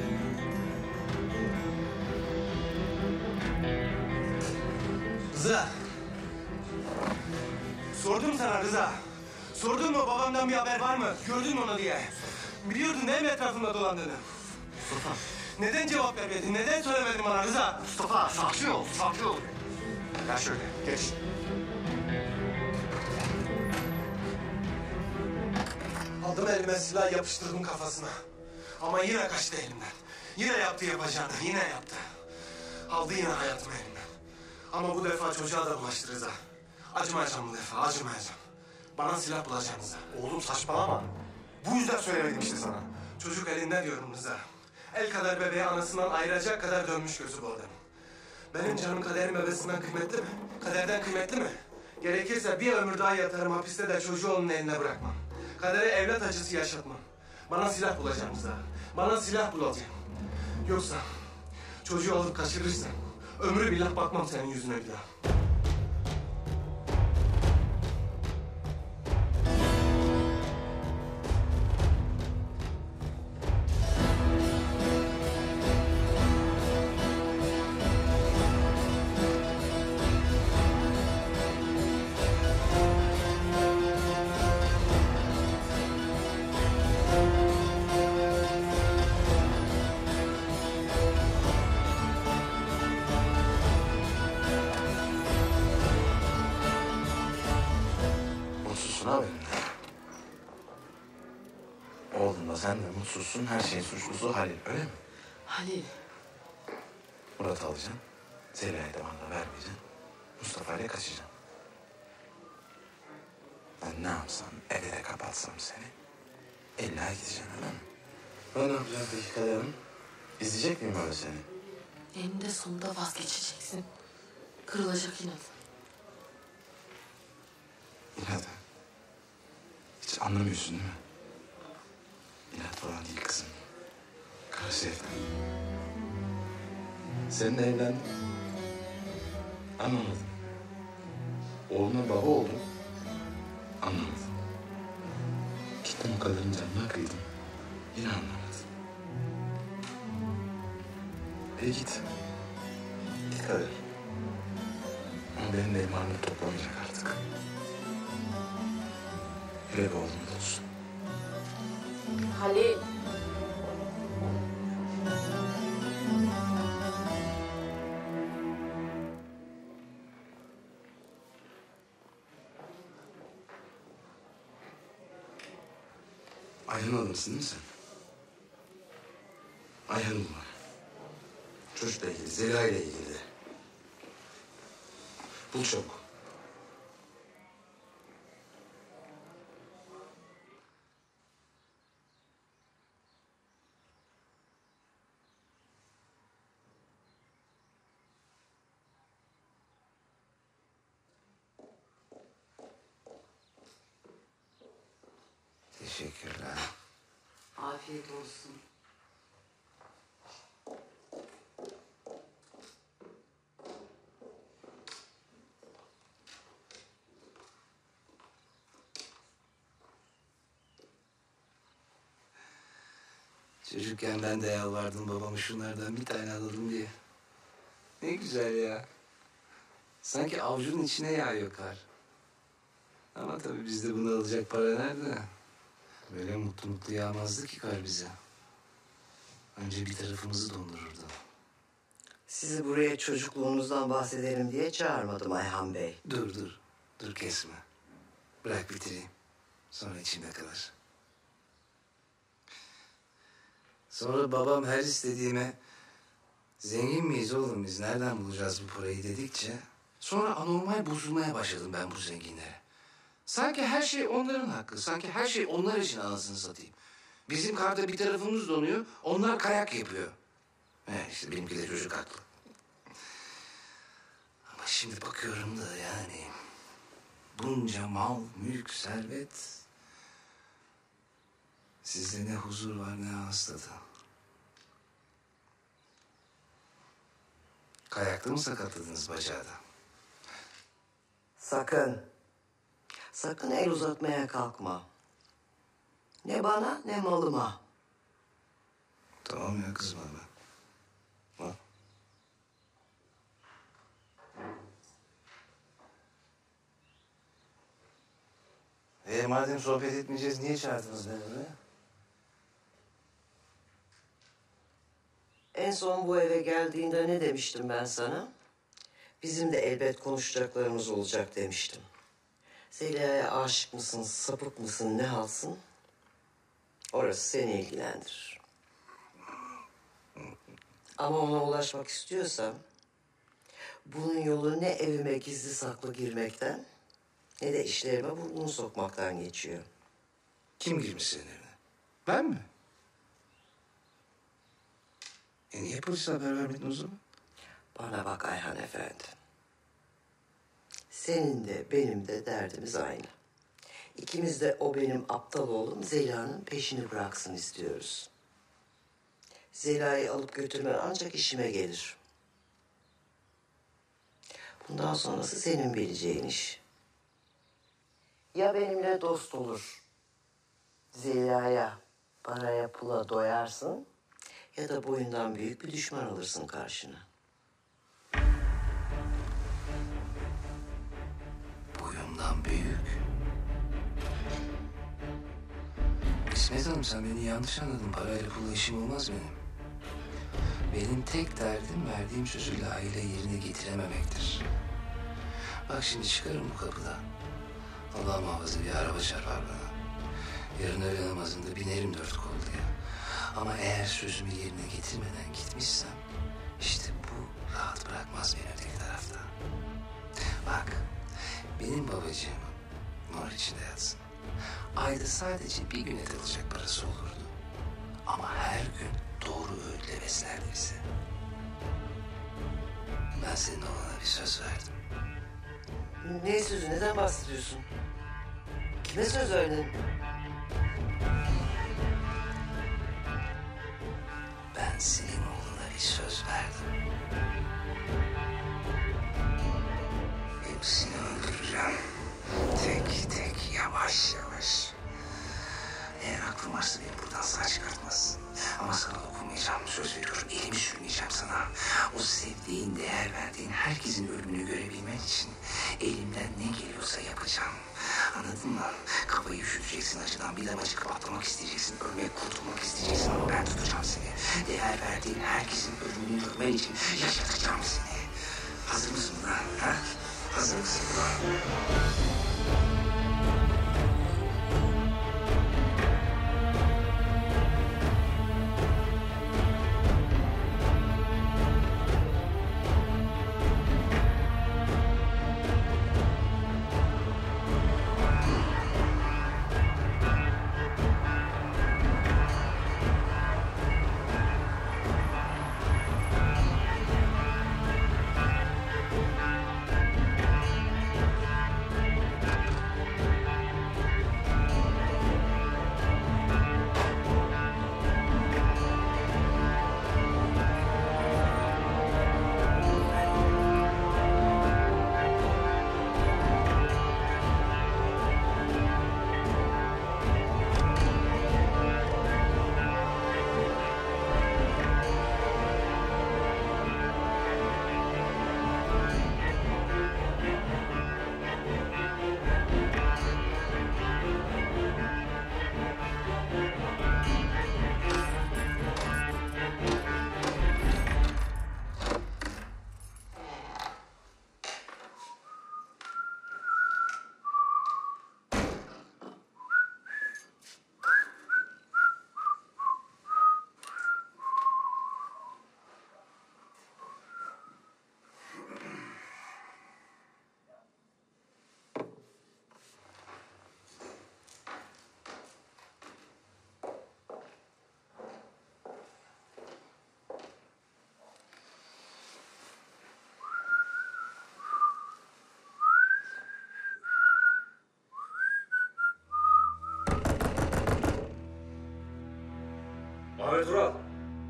Rıza. Sordum sana Rıza. Sordun mu babamdan bir haber var mı? Gördün mü onu diye. Biliyordun değil mi etrafında dolandığını? Mustafa. Neden cevap vermedin? Neden söylemedin bana Rıza? Mustafa sakin ol, sakin ol. Gel şöyle, geç. Aldım elime silah yapıştırdım kafasına. Ama yine kaçtı elimden. Yine yaptı yapacağını, yine yaptı. Aldı yine hayatımı elimden. Ama bu defa çocuğa da bulaştı Rıza. Acımayacağım bu defa, acımayacağım. Bana silah bulacağım Rıza. Oğlum saçmalama. Bu yüzden söylemedim işte sana. Çocuk elinde diyorum Rıza. El kadar bebeği anasından ayıracak kadar dönmüş gözü bu adam. Benim canım kaderin bebesinden kıymetli mi? Kaderden kıymetli mi? Gerekirse bir ömür daha yatarım hapiste de çocuğu onun eline bırakmam. Kadere evlat acısı yaşatmam. Bana silah bulacağım Rıza. Bana silah bulacağım. Yoksa çocuğu alıp kaçırırsam ömrü billah bakmam senin yüzüne bir daha. Mutsuzsun abi. Oğlum da sen de mutsuzsun. Her şeyin suçlusu Halil, öyle mi? Halil. Murat'ı alacaksın. Zeliha'yı da bana vermeyeceksin. Mustafa ile kaçacaksın. Ben ne yapsam, eve de kapatsam seni. İlla gideceksin, öyle mi? Ben ne yapacağım peki kaderim? İzleyecek miyim öyle seni? Eninde sonunda vazgeçeceksin. Kırılacak inat. İnat. Hiç anlamıyorsun değil mi? İnat falan değil kızım. Kara sevdam. Seninle evlendim. Anlamadım. Oğluna baba oldum. Anlamadım. Gittim o kadarın canına kıydım. Yine anlamadım. Git. Git kader. Ama benim de imanımı toplamayacak artık. Öyle bir oğlum olsun. Halil. Ayhan adamsın değil mi sen? Ayhan'ım var. Çocukla ilgili, Zeliha ile ilgili de. Bul çabuk. Teşekkürler. Afiyet olsun. Çocukken ben de yalvardım babamı şunlardan bir tane alalım diye. Ne güzel ya. Sanki avucunun içine yağıyor kar. Ama tabii bizde bunu alacak para nerede? Böyle mutlu mutlu yağmazdı ki kar bize. Önce bir tarafımızı dondururdu. Sizi buraya çocukluğunuzdan bahsedelim diye çağırmadım Ayhan Bey. Dur kesme. Bırak bitireyim. Sonra içimde kalır. Sonra babam her istediğime zengin miyiz oğlum biz nereden bulacağız bu parayı dedikçe sonra anormal bozulmaya başladım ben bu zenginlere. Sanki her şey onların hakkı, sanki her şey onlar için anasını satayım. Bizim karda bir tarafımız donuyor, onlar kayak yapıyor. İşte benimki de çocuk haklı. Ama şimdi bakıyorum da yani bunca mal, mülk, servet sizde ne huzur var ne ağız tadı. Kayakta mı sakatladınız bacağı da? Sakın el uzatmaya kalkma. Ne bana ne malıma. Tamam ya kızma ben. Al. Madem sohbet etmeyeceğiz niye çağırdınız beni buraya? En son bu eve geldiğinde ne demiştim ben sana? Bizim de elbet konuşacaklarımız olacak demiştim. Zeliha'ya aşık mısın, sapık mısın, ne halsın? Orası seni ilgilendirir. Ama ona ulaşmak istiyorsam... bunun yolu ne evime gizli saklı girmekten... ne de işlerime burnunu sokmaktan geçiyor. Kim girmiş senin evine? Ben mi? Niye polise haber vermedin o zaman? Bana bak Ayhan Efendi. Senin de benim de derdimiz aynı. İkimiz de o benim aptal oğlum Zeliha'nın peşini bıraksın istiyoruz. Zeliha'yı alıp götürmen ancak işime gelir. Bundan sonrası senin bileceğin iş. Ya benimle dost olur, Zeliha'ya, paraya pula doyarsın... ya da boyundan büyük bir düşman alırsın karşına. Boyumdan büyük. İsmet Hanım sen beni yanlış anladın. Parayla pulla işim olmaz benim. Benim tek derdim verdiğim sözü layığıyla yerine getirememektir. Bak şimdi çıkarım bu kapıdan. Allah muhafaza bir araba çarpar bana. Yarın öğle namazında binerim 4 kolluya. Ama eğer sözümü yerine getirmeden gitmişsem... işte bu rahat bırakmaz beni öteki tarafta. Bak, benim babacığım nur içinde yatsın. Ayda sadece bir güne kalacak parası olurdu. Ama her gün doğru öğütle beslerdi bizi. Ben senin oğlana bir söz verdim. Ne sözü, neden bahsediyorsun? Kime söz verdin? Ben senin oğluna bir söz verdim. Hepsini öldüreceğim. Tek tek, yavaş yavaş. Eğer aklım varsa beni buradan sağ çıkartmaz. Ama sana dokunmayacağım, söz veriyorum. Elimi sürmeyeceğim sana. O sevdiğin, değer verdiğin herkesin ölümünü görebilmen için elimden ne geliyorsa yapacağım. Anladın mı? Kafayı üşüteceksin acıdan. Bir damacık patlamak isteyeceksin. Ölmek, kurtulmak isteyeceksin ama ben tutacağım seni. Değer verdiğin herkesin ölümünü görmen için yaşatacağım seni. Hazır mısın buna? Ha? Hazır mısın buna?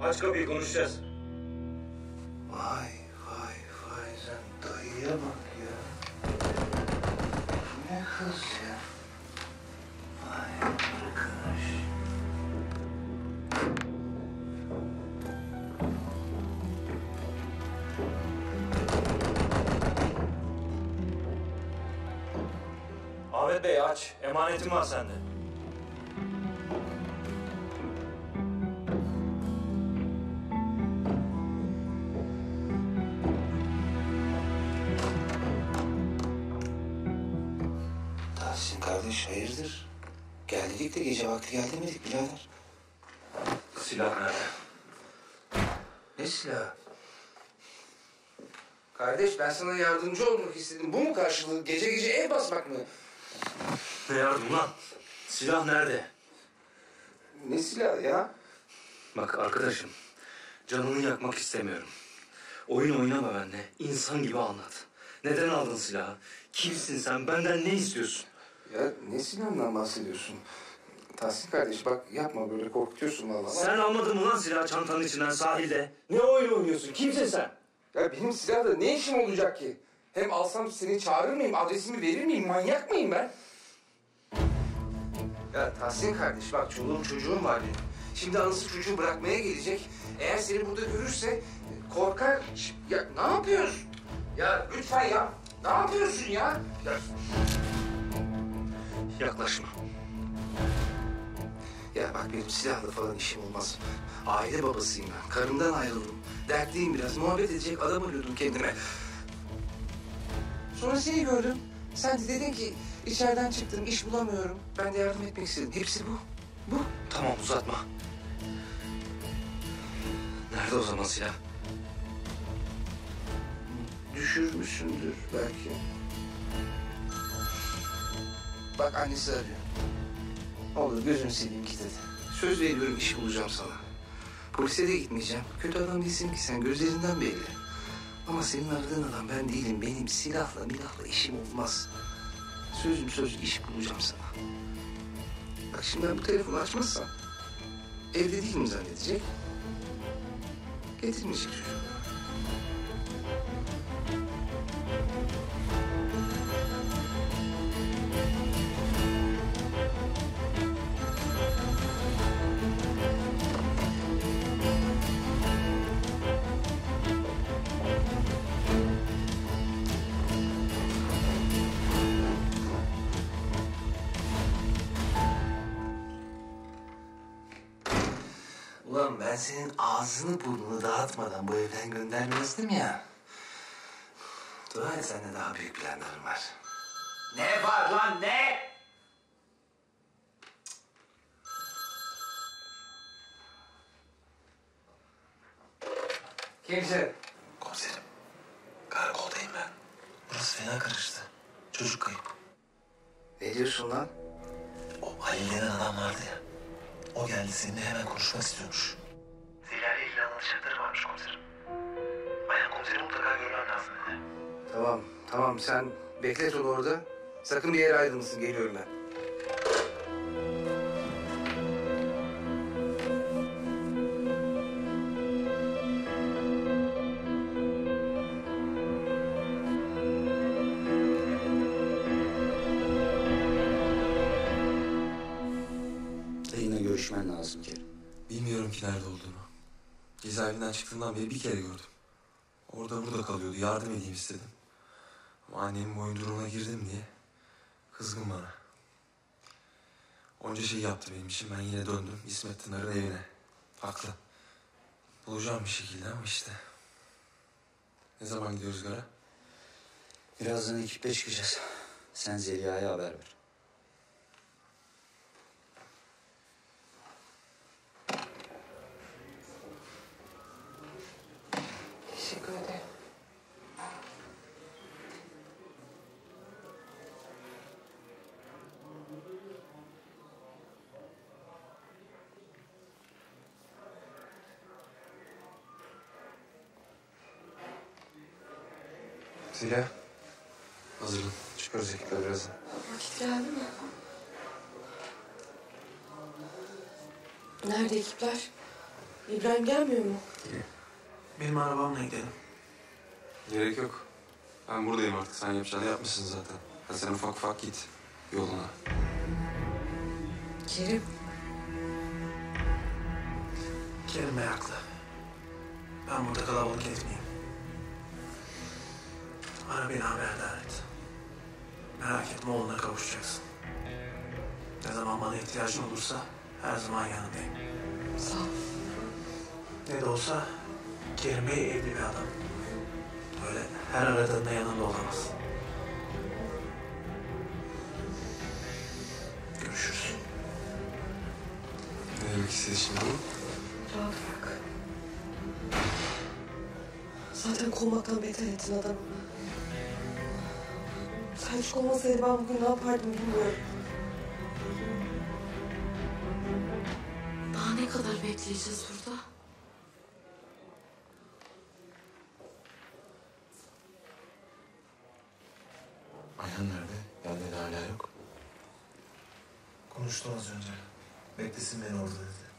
Aç kapıyı konuşacağız. Vay sen dayıya bak ya. Ne kız ya. Vay arkadaş. Ahmet Bey aç. Emanetim var sende. Tahsin kardeş hayırdır? Geldik de gece vakti gel demedik birader. Silah nerede? Ne silahı? Kardeş ben sana yardımcı olmak istedim. Bu mu karşılığı? Gece gece ev basmak mı? Ne yardım lan? Silah nerede? Ne silahı ya? Bak arkadaşım, canını yakmak istemiyorum. Oyun oynama benimle, insan gibi anlat. Neden aldın silahı? Kimsin sen? Benden ne istiyorsun? Ya ne silahından bahsediyorsun? Tahsin kardeş bak yapma böyle korkutuyorsun vallahi. Sen almadın mı lan silahı çantanın içinden sahilde? Ne oyun oynuyorsun? Kimsin sen? Ya benim silahla ne işim olacak ki? Hem alsam seni çağırır mıyım? Adresimi verir miyim? Manyak mıyım ben? Ya Tahsin kardeş bak çoluğum çocuğum var benim. Şimdi anası çocuğu bırakmaya gelecek. Eğer seni burada görürse korkar. Ya ne yapıyorsun? Ya lütfen ya. Ne yapıyorsun ya? Yaklaşma. Ya bak benim silahla falan işim olmaz. Aile babasıyım ben. Karımdan ayrıldım. Dertliyim biraz. Muhabbet edecek adam arıyordum kendime. Sonra seni gördüm. Sen de dedin ki içeriden çıktım, iş bulamıyorum. Ben de yardım etmek istedim. Hepsi bu. Bu. Tamam uzatma. Nerede o zaman silah? Düşürmüşsündür belki. Bak annesi arıyor. Olur gözünü seveyim git hadi. Söz veriyorum iş bulacağım sana. Polise de gitmeyeceğim. Kötü adam değilsin ki sen gözlerinden belli. Ama senin aradığın adam ben değilim. Benim silahla işim olmaz. Sözüm söz iş bulacağım sana. Bak şimdi ben bu telefonu açmazsam evde değilim zannedecek. Getirmeyecek çocuğu. Ulan ben senin ağzını burnunu dağıtmadan bu evden göndermezdim ya. Dua et sende daha büyük planlarım var. Ne var lan ne? Kimsin? Komiserim, karakoldayım ben. Burası fena karıştı. Çocuk kayıp. Ne diyorsun lan? O Halil denen adam vardı ya. O geldi seninle hemen konuşmak istiyormuş. Zeliha ile ilgili anlatacakları varmış komiserim. Aynen komiserim mutlaka görmem lazım dedi. Tamam sen beklet onu orada. Sakın bir yere ayrılmasın geliyorum ben. Dayınla görüşmen lazım Kerim. Bilmiyorum ki nerede olduğunu. Cezaevinden çıktığından beri bir kere gördüm. Orada burada kalıyordu. Yardım edeyim istedim. Ama annemin boyundurumuna girdim diye kızgın bana. Onca şey yaptı benim için. Ben yine döndüm İsmet Tınar'ın evine. Haklı. Bulacağım bir şekilde ama işte. Ne zaman gidiyoruz gara? Birazdan ekiple çıkacağız. Sen Zeliha'ya haber ver. Teşekkür ederim. Zeliha. Hazırlan. Çıkarız ekipler birazdan. Vakit geldi mi? Nerede ekipler? İbrahim gelmiyor mu? Benim arabamla gidelim. Gerek yok. Ben buradayım artık. Sen yapacağını yapmışsın zaten. Hadi sen ufak ufak git yoluna. Kerim. Kerim meraklı. Ben burada kalabalık etmeyeyim. Ara beni haberdar et. Merak etme, oğluna kavuşacaksın. Ne zaman bana ihtiyacın olursa her zaman yanındayım. Sağ ol. Ne de olsa Kerim Bey evli bir adam. Öyle her aradığında yanında olamaz. Görüşürüz. Ne demek istedi şimdi? Rahat bırak. Zaten kovmaktan beter ettin adamı. Sen hiç kovmasaydın ben bugün ne yapardım bilmiyorum. Daha ne kadar bekleyeceğiz burada? Ayhan nerede? Gelmedi hala yok. Konuştum az önce. Beklesin beni orada dedi.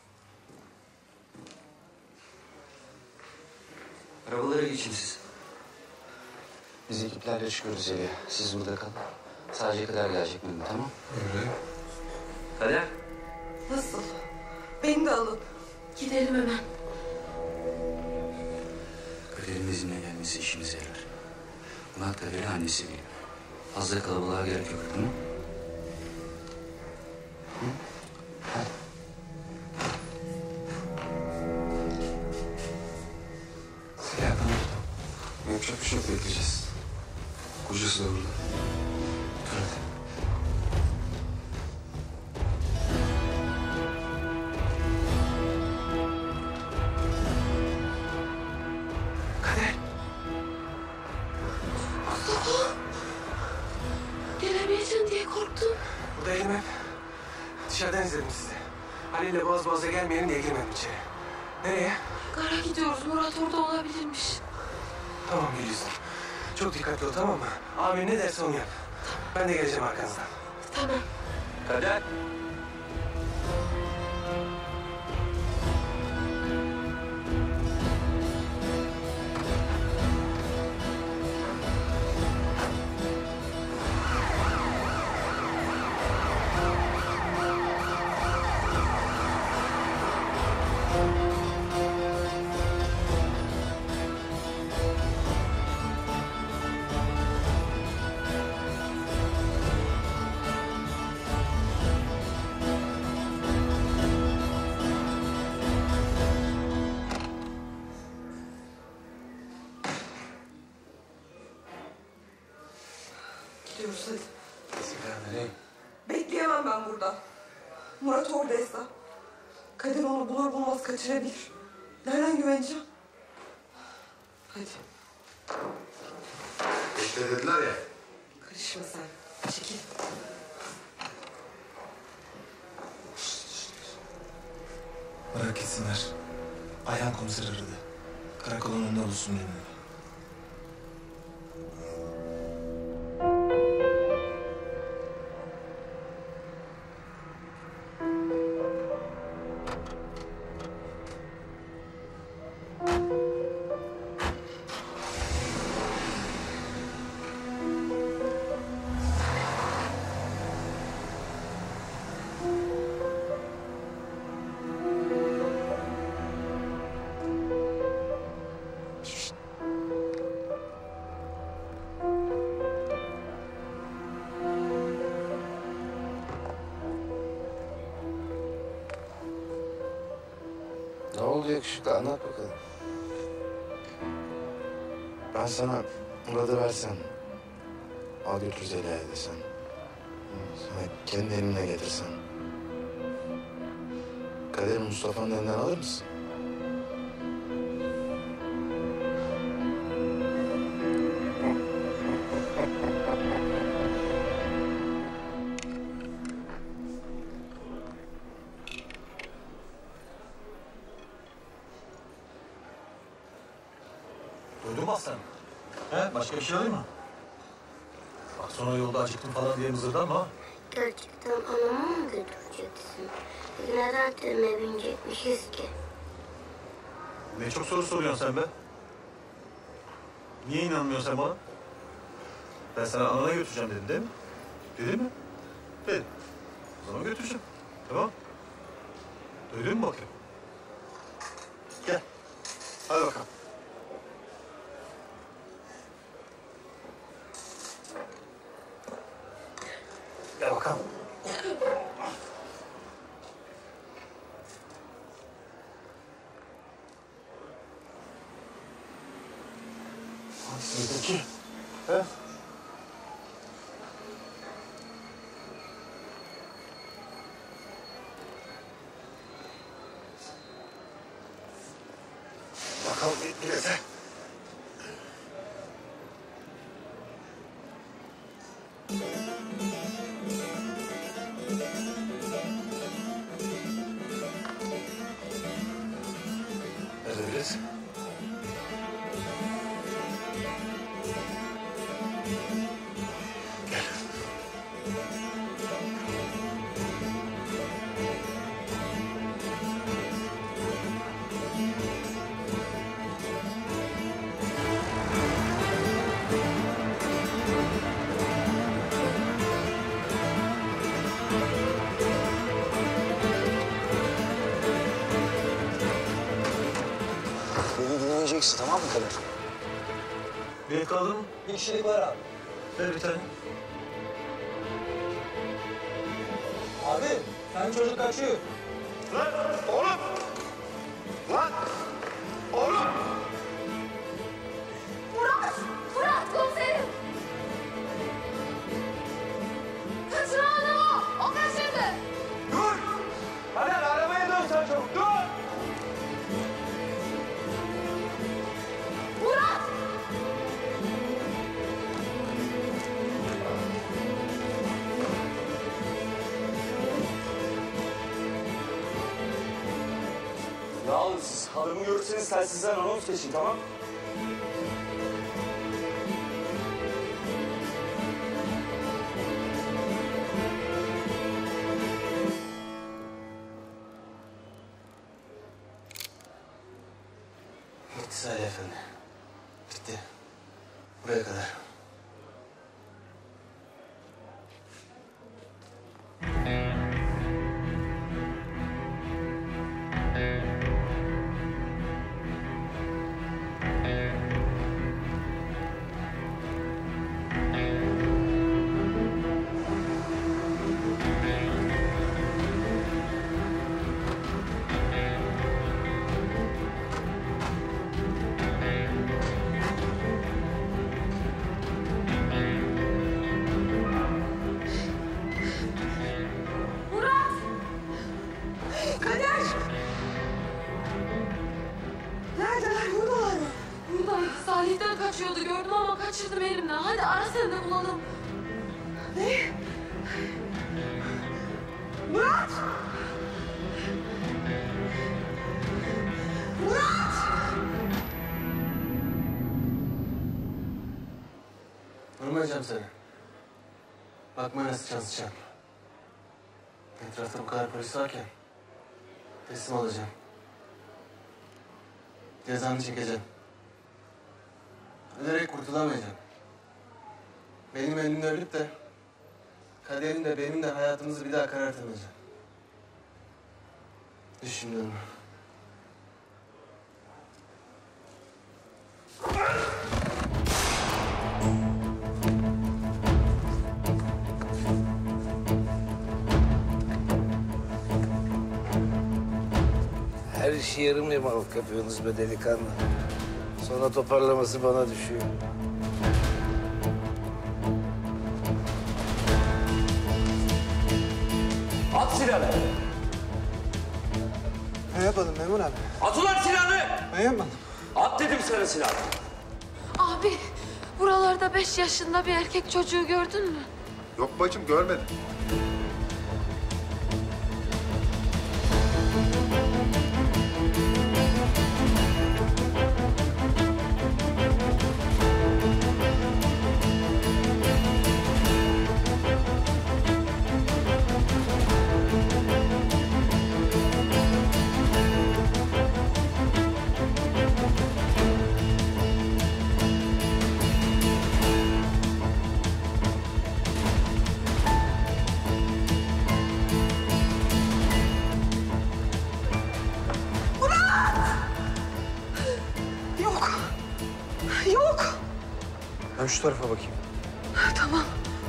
Arabalara geçin siz. Biz ekiplerle çıkıyoruz Zeliha. Siz burada kalın. Sadece kadar gelecek benim, tamam? Öyle. Kader. Nasıl? Beni de alın. Gidelim hemen. Kader'in bizimle gelmesi işimize yarar. Murat Kader'in annesi biliyor. Fazla kalabalığa gerek yok, tamam mı? Zeliha tamam. Yapacak bir şey yok, bekleyeceğiz. Kocası da burada. Dur hadi. Kader. Gelemeyeceksin diye korktum. Buradaydım hep. Dışarıdan izledim sizi. Halil'le boğaz boğaza gelmeyelim diye girmedim içeri. Nereye? Gara gidiyoruz. Murat orada olabilirmiş. Tamam Gülizar. Çok dikkatli ol, tamam mı? Amir ne derse onu yap. Ben de geleceğim arkanızdan. Tamam. Kader. Gidiyoruz hadi. Zeliha nereye? Bekleyemem ben burada. Murat oradaysa. Kadir onu bulur bulmaz kaçırabilir. Nereden güveneceğim? Hadi. Bekle dediler ya. Karışma sen. Çekil. Bırak gitsinler. Ayhan komiser aradı. Karakolun önünde olsun benimle. Ne oldu yakışıklı? Anlat bakalım. Ben sana Murat'ı versem, al götür Zeliha'ya desem, sana kendi elimle getirsem, Kader'i Mustafa'nın elinden alır mısın? Duydun mu aslanım? He? Başka bir şey alayım mı? Bak sonra yolda acıktım falan diye mızırdanma. Gerçekten anamı mı götüreceksin? Biz neden trene binecekmişiz ki? Ne çok soru soruyorsun sen be? Niye inanmıyorsun sen bana? Ben sana anana götüreceğim dedim değil mi? Dedim mi? Dedim. O zaman götüreceğim. Tamam. Duydun mu bakayım? Gel. Hadi bakalım. Gel bakalım. Peki. He? Bakalım bilese. Nerede bilese? Beni dinleyeceksin, tamam mı Kader? Bilet kaldı mı? Bir kişilik var abi. Ver bir tane. Abi sen çocuk kaçıyor. Lan oğlum! Lan! Oğlum! Murat! Murat komiserim! Kaçıran adam o! O kaçırdı! Dur! Hadi arabaya dön sen çabuk, dur! Murat! Ya oğlum siz adamı görürseniz telsizden anons geçin, tamam? Bitti Salih Efendi. Bitti. Buraya kadar. Murat! Kader! Neredeler? Buradalar mı? Burada Salih'ten kaçıyordu gördüm ama kaçırdım elimden. Hadi ara sen de bulalım. Ne? Murat! Murat! Vurmayacağım seni. Bakma nasıl sıçan. Etrafta bu kadar polis varken teslim olacağım. Cezanı çekeceğim. Ölerek kurtulamayacağım. Benim elimde ölüp de kaderin de benim de hayatımızı bir daha karartamayacağım. Düş şimdi önüme. Her işi yarım yamalak yapıyorsunuz be delikanlı. Sonra toparlaması bana düşüyor. At silahını. Ne yapalım Memur abi? At ulan silahını. Ben yapmadım. At dedim sana silahını. Abi buralarda 5 yaşında bir erkek çocuğu gördün mü? Yok bacım, görmedim. şu tarafa bakayım. Tamam.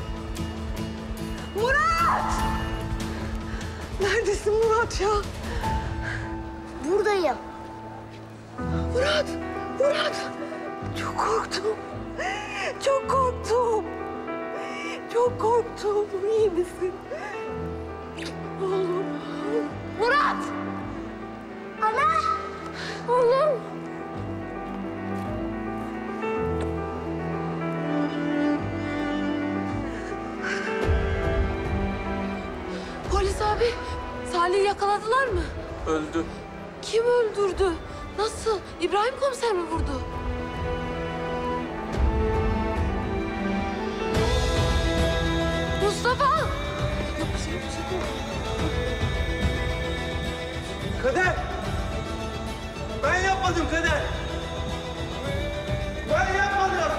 Murat! Neredesin Murat ya? Buradayım. Murat! Murat! Çok korktum. Çok korktum. Çok korktum. İyi misin? Oğlum. Murat! Ana! Oğlum! Polis abi, Salih'i yakaladılar mı? Öldü. Kim öldürdü? Nasıl? İbrahim komiser mi vurdu? Mustafa! Kader! Ben yapmadım Kader! Ben yapmadım!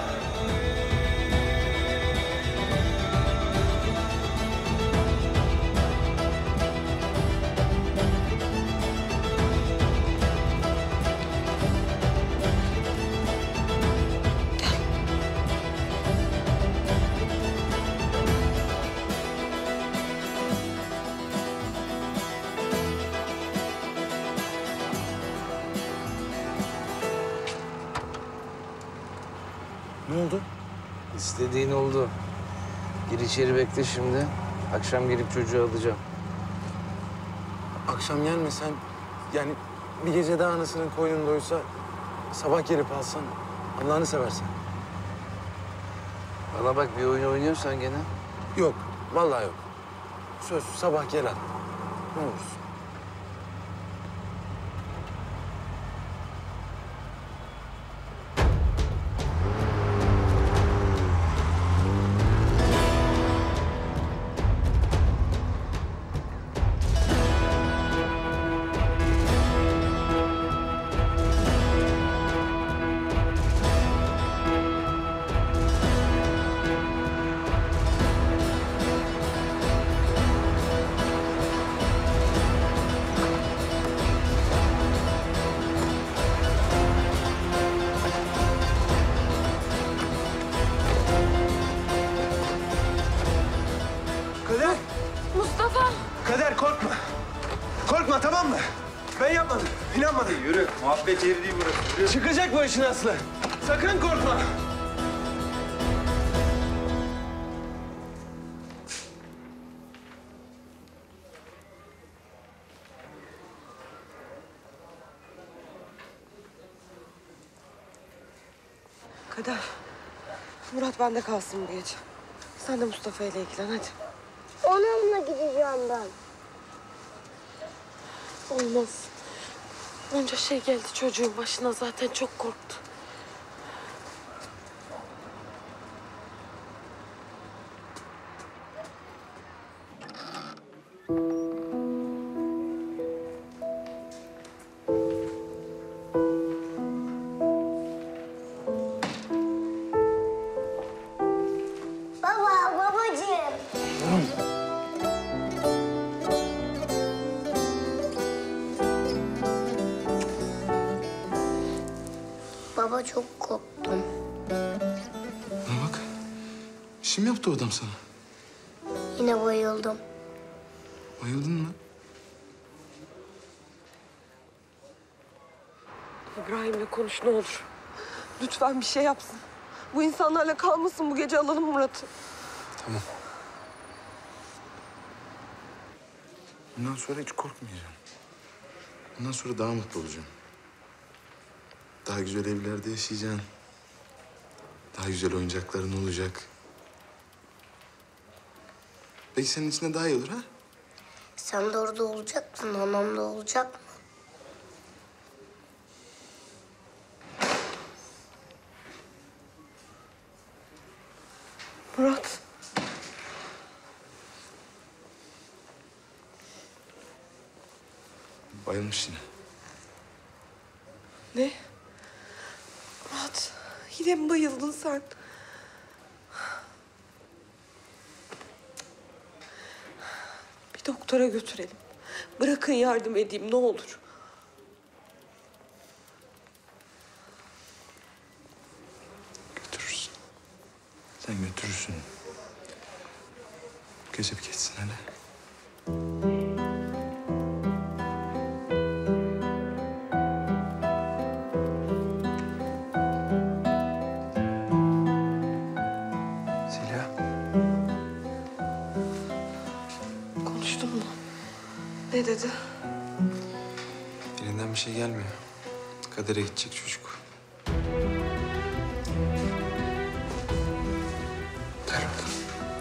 Ne oldu? İstediğin oldu. Gir içeri bekle şimdi. Akşam gelip çocuğu alacağım. Akşam gelmesen, yani bir gece daha anasının koynunda uyusa sabah gelip alsan, Allah'ını seversen. Bana bak, bir oyun oynuyorsan gene. Yok, vallahi yok. Söz, sabah gel al. Ne olursun. Kader! Mustafa! Kader korkma. Korkma, tamam mı? Ben yapmadım. İnanmadım. Yürü. Muhabbet yeri değil burası. Yürü. Çıkacak bu işin aslı. Sakın korkma. Kader. Murat bende kalsın bu gece. Sen de Mustafa ile ilgilen hadi. Onunla gideceğim ben. Olmaz. Onca şey geldi çocuğun başına, zaten çok korktu. Baba, babacığım. Baba çok korktum. Bana bak, bir şey mi yaptı o adam sana? Yine bayıldım. Bayıldın mı? İbrahim'le konuş ne olur. Lütfen bir şey yapsın. Bu insanlarla kalmasın bu gece, alalım Murat'ı. Tamam. Bundan sonra hiç korkmayacağım. Bundan sonra daha mutlu olacağım. Daha güzel evlerde yaşayacaksın. Daha güzel oyuncakların olacak. Peki senin için de daha iyi olur ha? Sen de orada olacaksın, anam da olacak mı? Murat. Bayılmış yine. Ne? Murat, yine mi bayıldın sen? Bir doktora götürelim. Bırakın yardım edeyim ne olur. Götürürsün. götürürsün. Gece bir geçsin hele. Zeliha. Konuştun mu? Ne dedi? Elinden bir şey gelmiyor. Kadere gidecek çocuk. Ver bakalım.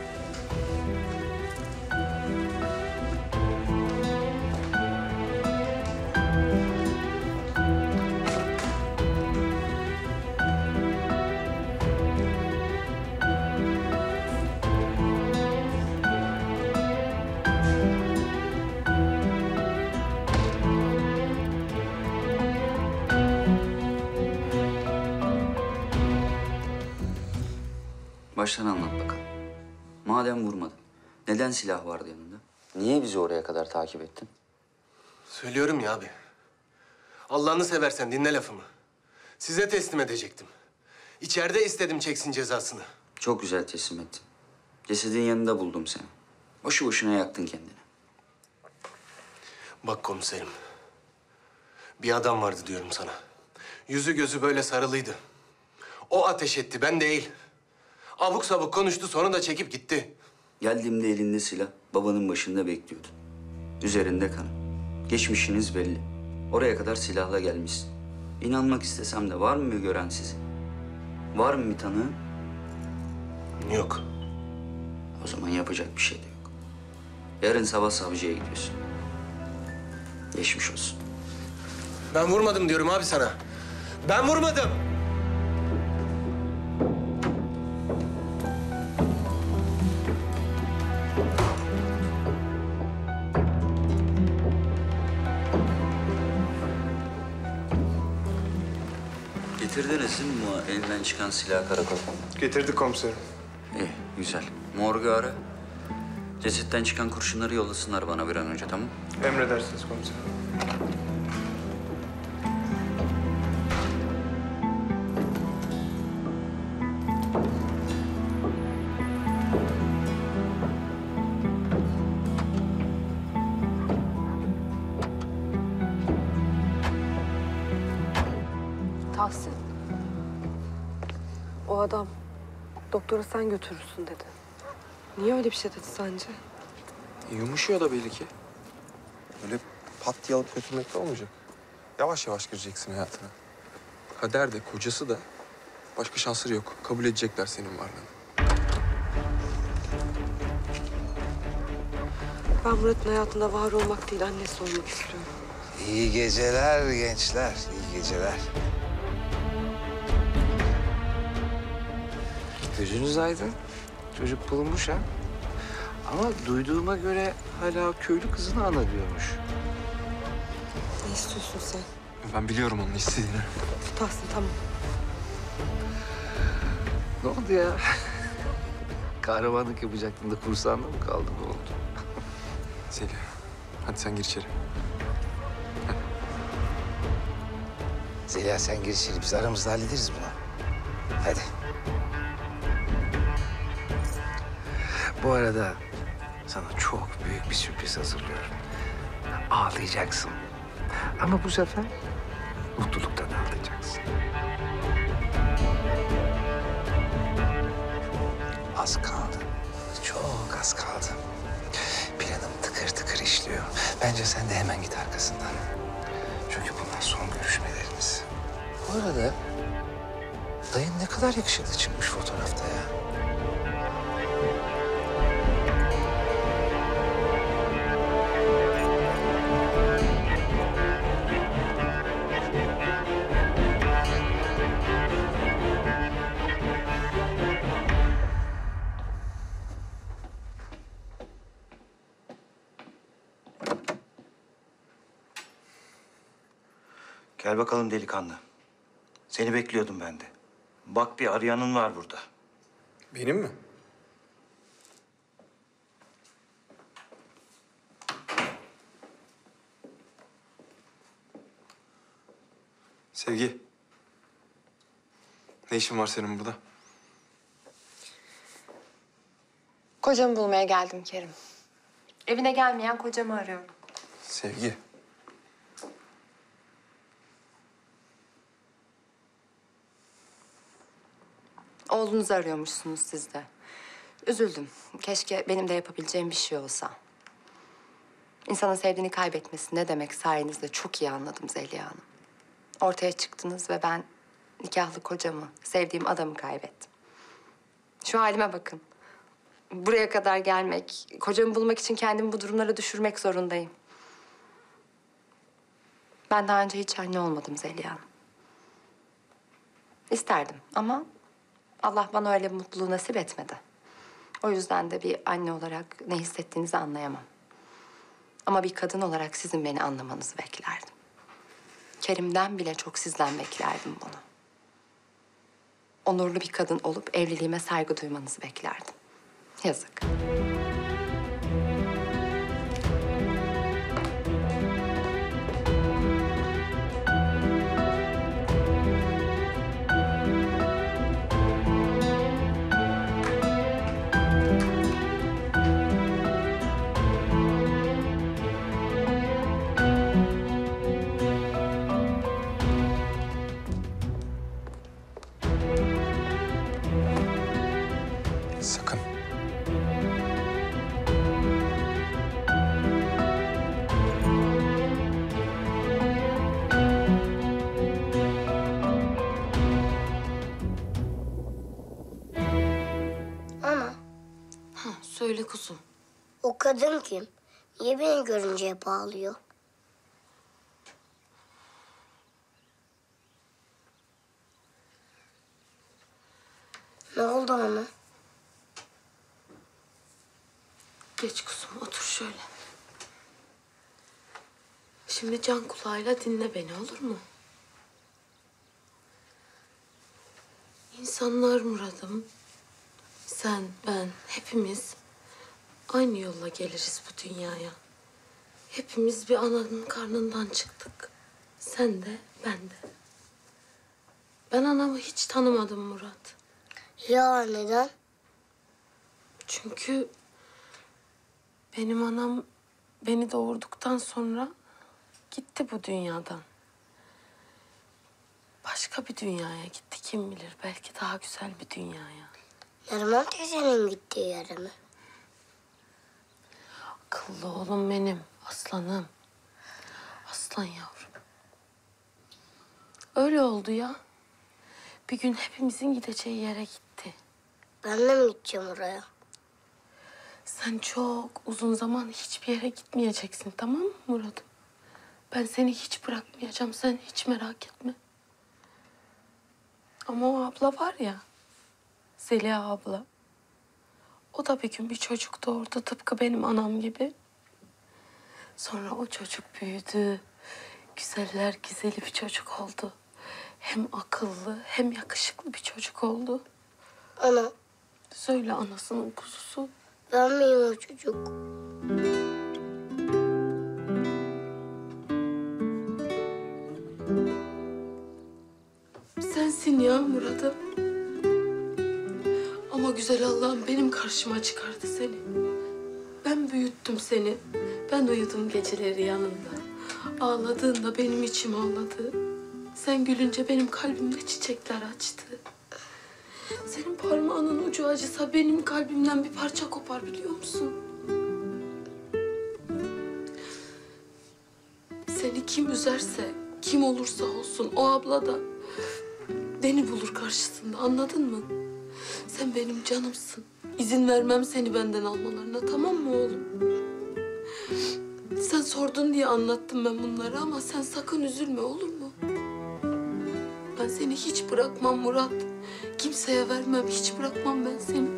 Baştan anlat bakalım. Madem vurmadın, neden silah vardı yanında? Niye bizi oraya kadar takip ettin? Söylüyorum ya abi. Allah'ını seversen dinle lafımı. Size teslim edecektim. İçeride istedim çeksin cezasını. Çok güzel teslim ettin. Cesedin yanında buldum seni. Boşu boşuna yaktın kendini. Bak komiserim. Bir adam vardı diyorum sana. Yüzü gözü böyle sarılıydı. O ateş etti, ben değil. Abuk sabuk konuştu, sonra da çekip gitti. Geldiğimde elinde silah, babanın başında bekliyordu. Üzerinde kan. Geçmişiniz belli. Oraya kadar silahla gelmişsin. İnanmak istesem de var mı bir gören sizi? Var mı bir tanığı? Yok. O zaman yapacak bir şey de yok. Yarın sabah savcıya gidiyorsun. Geçmiş olsun. Ben vurmadım diyorum abi sana. Ben vurmadım. Getirdiniz değil mi bu elinden çıkan silahı karakola? Getirdik komiserim. İyi, güzel. Morgu ara. Cesetten çıkan kurşunları yollasınlar bana bir an önce, tamam mı? Emredersiniz komiserim. Tahsin. O adam doktora sen götürürsün dedi. Niye öyle bir şey dedi sence? Yumuşuyor da belli ki. Öyle pat diye alıp götürmek de olmayacak. Yavaş yavaş gireceksin hayatına. Kader de kocası da başka şansları yok. Kabul edecekler senin varlığını. Ben Murat'ın hayatında var olmak değil, annesi olmak istiyorum. İyi geceler gençler, iyi geceler. Gözünüz aydın. Çocuk bulunmuş ha. Ama duyduğuma göre hala köylü kızını ana diyormuş. Ne istiyorsun sen? Ben biliyorum onun istediğini. Tahsin tamam. Ne oldu ya? Kahramanlık yapacaktın da kursağında mı kaldı, ne oldu? Zeliha, hadi sen gir içeri. Zeliha sen gir içeri, biz aramızda hallederiz bunu. Hadi. Bu arada sana çok büyük bir sürpriz hazırlıyorum. Ağlayacaksın. Ama bu sefer mutluluktan ağlayacaksın. Az kaldı. Çok az kaldı. Planım tıkır tıkır işliyor. Bence sen de hemen git arkasından. Çünkü bunlar son görüşmelerimiz. Bu arada dayın ne kadar yakışıklı çıkmış fotoğrafta ya. Gel bakalım delikanlı. Seni bekliyordum ben de. Bak bir arayanın var burada. Benim mi? Sevgi. Ne işin var senin burada? Kocamı bulmaya geldim Kerim. Evine gelmeyen kocamı arıyorum. Sevgi. Oğlunuzu arıyormuşsunuz siz de. Üzüldüm. Keşke benim de yapabileceğim bir şey olsa. İnsanın sevdiğini kaybetmesi ne demek sayenizde çok iyi anladım Zeliha Hanım. Ortaya çıktınız ve ben nikahlı kocamı, sevdiğim adamı kaybettim. Şu halime bakın. Buraya kadar gelmek, kocamı bulmak için kendimi bu durumlara düşürmek zorundayım. Ben daha önce hiç anne olmadım Zeliha Hanım. İsterdim ama Allah bana öyle bir mutluluğu nasip etmedi. O yüzden de bir anne olarak ne hissettiğinizi anlayamam. Ama bir kadın olarak sizin beni anlamanızı beklerdim. Kerim'den bile çok sizden beklerdim bunu. Onurlu bir kadın olup evliliğime saygı duymanızı beklerdim. Yazık. Sakın. Ana, Söyle kuzum. o kadın kim? Niye beni görünce hep ağlıyor? Ne oldu ana? Geç kuzum, otur şöyle. Şimdi can kulağıyla dinle beni, olur mu? İnsanlar Murat'ım, sen, ben, hepimiz aynı yolla geliriz bu dünyaya. Hepimiz bir ananın karnından çıktık. Sen de, ben de. Ben anamı hiç tanımadım Murat. Ya neden? Çünkü benim anam beni doğurduktan sonra gitti bu dünyadan. Başka bir dünyaya gitti, kim bilir. Belki daha güzel bir dünyaya. Neriman teyzenin gittiği yere mi? Akıllı oğlum benim, aslanım. Aslan yavrum. Öyle oldu ya. Bir gün hepimizin gideceği yere gitti. Ben de mi gideceğim oraya? Sen çok uzun zaman hiçbir yere gitmeyeceksin, tamam mı Murat'ım? Ben seni hiç bırakmayacağım, sen hiç merak etme. Ama o abla var ya, Zeliha abla. O da bir gün bir çocuk doğurdu tıpkı benim anam gibi. Sonra o çocuk büyüdü. Güzeller güzeli bir çocuk oldu. Hem akıllı hem yakışıklı bir çocuk oldu. Ana. Söyle anasının kuzusu. Ben miyim o çocuk? Sensin ya Murat'ım. Ama güzel Allah'ım benim karşıma çıkardı seni. Ben büyüttüm seni. Ben uyudum geceleri yanında. Ağladığında benim içim ağladı. Sen gülünce benim kalbimde çiçekler açtı. Senin parmağının ucu acısa benim kalbimden bir parça kopar biliyor musun? Seni kim üzerse, kim olursa olsun o abla da beni bulur karşısında, anladın mı? Sen benim canımsın. İzin vermem seni benden almalarına, tamam mı oğlum? Sen sordun diye anlattım ben bunları ama sen sakın üzülme, olur mu? Ben seni hiç bırakmam Murat. Kimseye vermem, hiç bırakmam ben seni.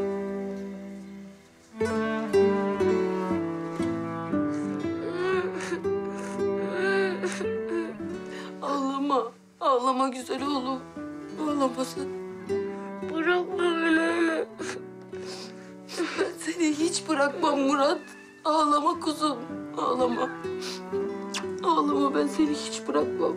Ağlama, ağlama güzel oğlum. Ağlama sen. Bırakma beni ana. Ben seni hiç bırakmam Murat. Ağlama kuzum, ağlama. Ağlama, ben seni hiç bırakmam.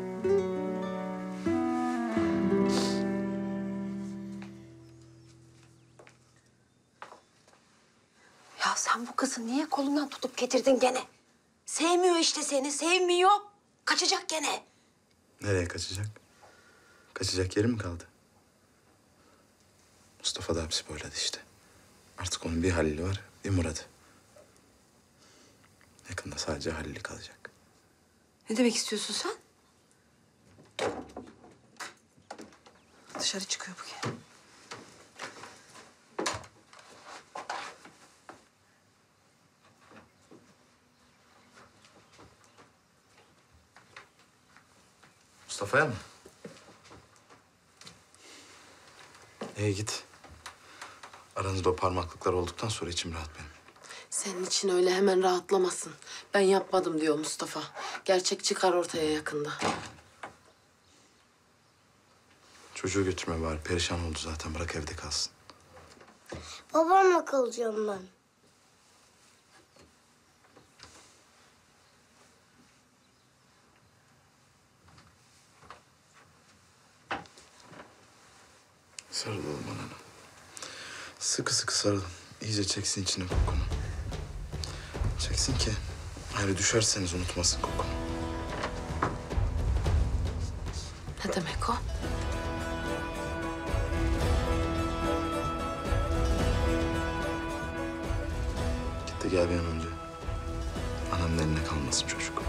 Sen bu kızı niye kolundan tutup getirdin gene? Sevmiyor işte seni, sevmiyor. Kaçacak gene. Nereye kaçacak? Kaçacak yeri mi kaldı? Mustafa da hapsi boyladı işte. Artık onun bir Halil'i var, bir Murat'ı. Yakında sadece Halil'i kalacak. Ne demek istiyorsun sen? Dışarı çıkıyor bu gene. Mustafa'ya mı? Git. Aranızda o parmaklıklar olduktan sonra içim rahat benim. Senin için öyle hemen rahatlamasın. Ben yapmadım diyor Mustafa. Gerçek çıkar ortaya yakında. Çocuğu götürme bari. Perişan oldu zaten. Bırak evde kalsın. Babamla kalacağım ben. Sarıl oğlum anana. Sıkı sıkı sarıl. İyice çeksin içine kokunu. Çeksin ki ayrı düşerseniz unutmasın kokunu. Ne demek o? Git de gel bir an önce. Anamın eline kalmasın çocuk.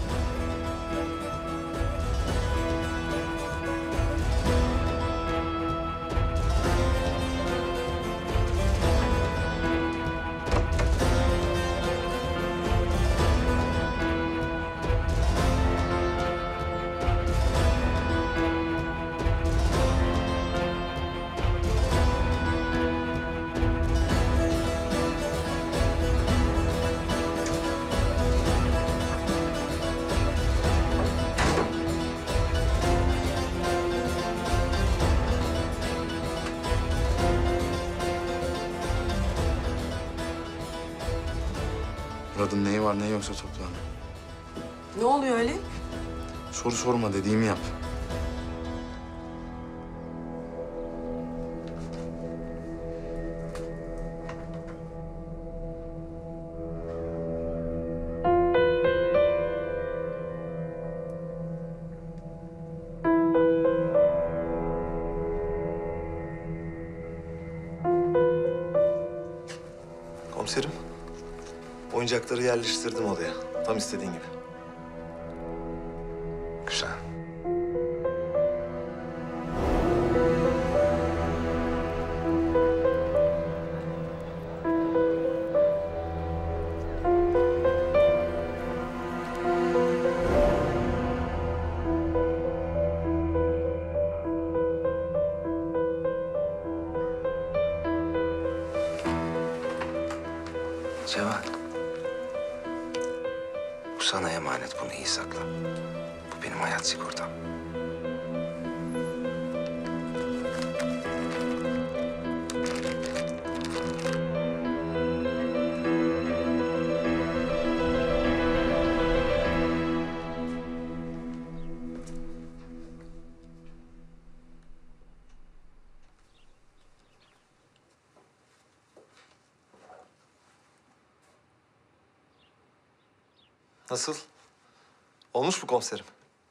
Murat'ın neyi var ne yoksa topla. Ne oluyor öyle? Soru sorma dediğimi yap. Komiserim, oyuncakları yerleştirdim odaya. Tam istediğin gibi. Güzel. Cevat. Bu sana emanet, bunu iyi sakla. Bu benim hayat sigortam. Nasıl? Olmuş mu komiserim?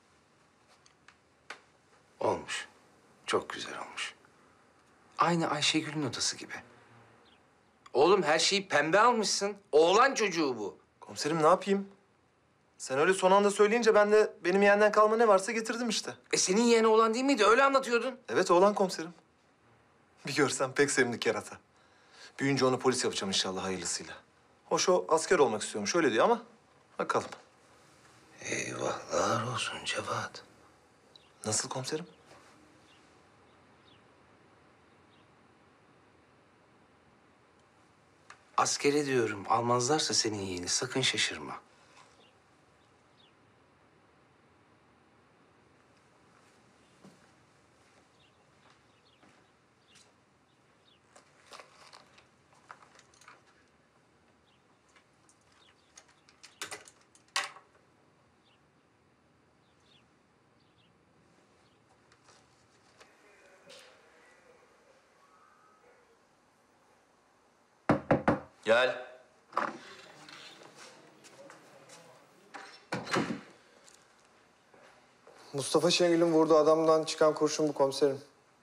Olmuş. Çok güzel olmuş. Aynı Ayşegül'ün odası gibi. Oğlum her şeyi pembe almışsın. Oğlan çocuğu bu. Komiserim ne yapayım? Sen öyle son anda söyleyince ben de benim yeğenden kalma ne varsa getirdim işte. Senin yeğeni oğlan değil miydi? Öyle anlatıyordun. Evet oğlan komiserim. Bir görsen pek sevimli kerata. Büyüyünce onu polis yapacağım inşallah hayırlısıyla. Hoş o asker olmak istiyormuş öyle diyor ama bakalım. Eyvahlar olsun Cevat. Nasıl komiserim? Askere diyorum. Almazlarsa senin yeğeni sakın şaşırma. Gel. Mustafa Şengül'ün vurduğu adamdan çıkan kurşun bu komiserim.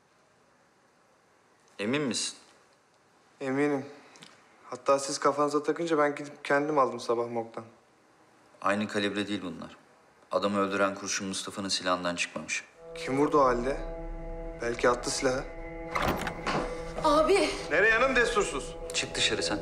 Emin misin? Eminim. Hatta siz kafanıza takınca ben gidip kendim aldım sabah morgdan. Aynı kalibre değil bunlar. Adamı öldüren kurşun Mustafa'nın silahından çıkmamış. Kim vurdu o halde? Belki attı silahı. Abi. Nereye yanım destursuz? Çık dışarı sen.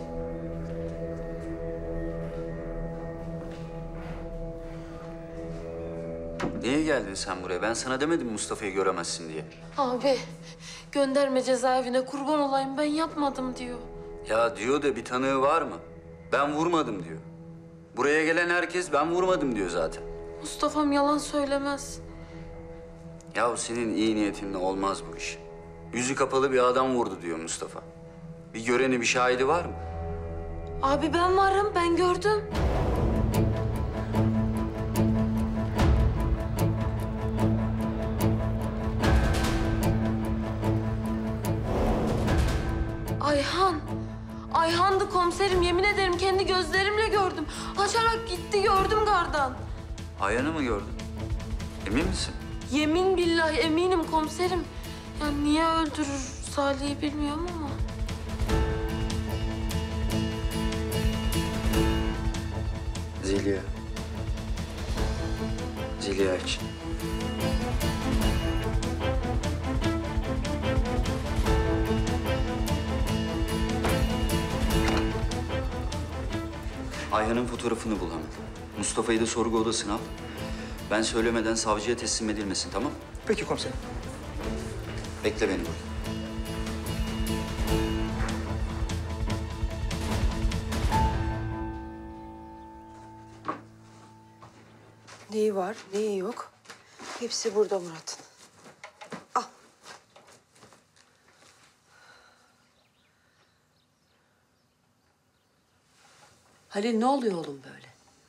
Niye geldin sen buraya? Ben sana demedim Mustafa'yı göremezsin diye. Abi gönderme cezaevine, kurban olayım, ben yapmadım diyor. Ya diyor da bir tanığı var mı? Ben vurmadım diyor. Buraya gelen herkes ben vurmadım diyor zaten. Mustafa'm yalan söylemez. Ya senin iyi niyetinle olmaz bu iş. Yüzü kapalı bir adam vurdu diyor Mustafa. Bir göreni, bir şahidi var mı? Abi ben varım, ben gördüm. Ayhan. Ayhan'dı komiserim, yemin ederim kendi gözlerimle gördüm. Açarak gitti, gördüm gardan. Ayhan'ı mı gördün? Emin misin? Yemin billahi eminim komiserim. Yani niye öldürür Salih'i bilmiyorum ama. Zeliha. Zeliha için. Ayhan'ın fotoğrafını bul hemen. Mustafa'yı da sorgu odasına al. Ben söylemeden savcıya teslim edilmesin, tamam? Peki komiserim. Bekle beni burada. Neyi var, neyi yok? Hepsi burada Murat'ın. Al. Halil, ne oluyor oğlum böyle?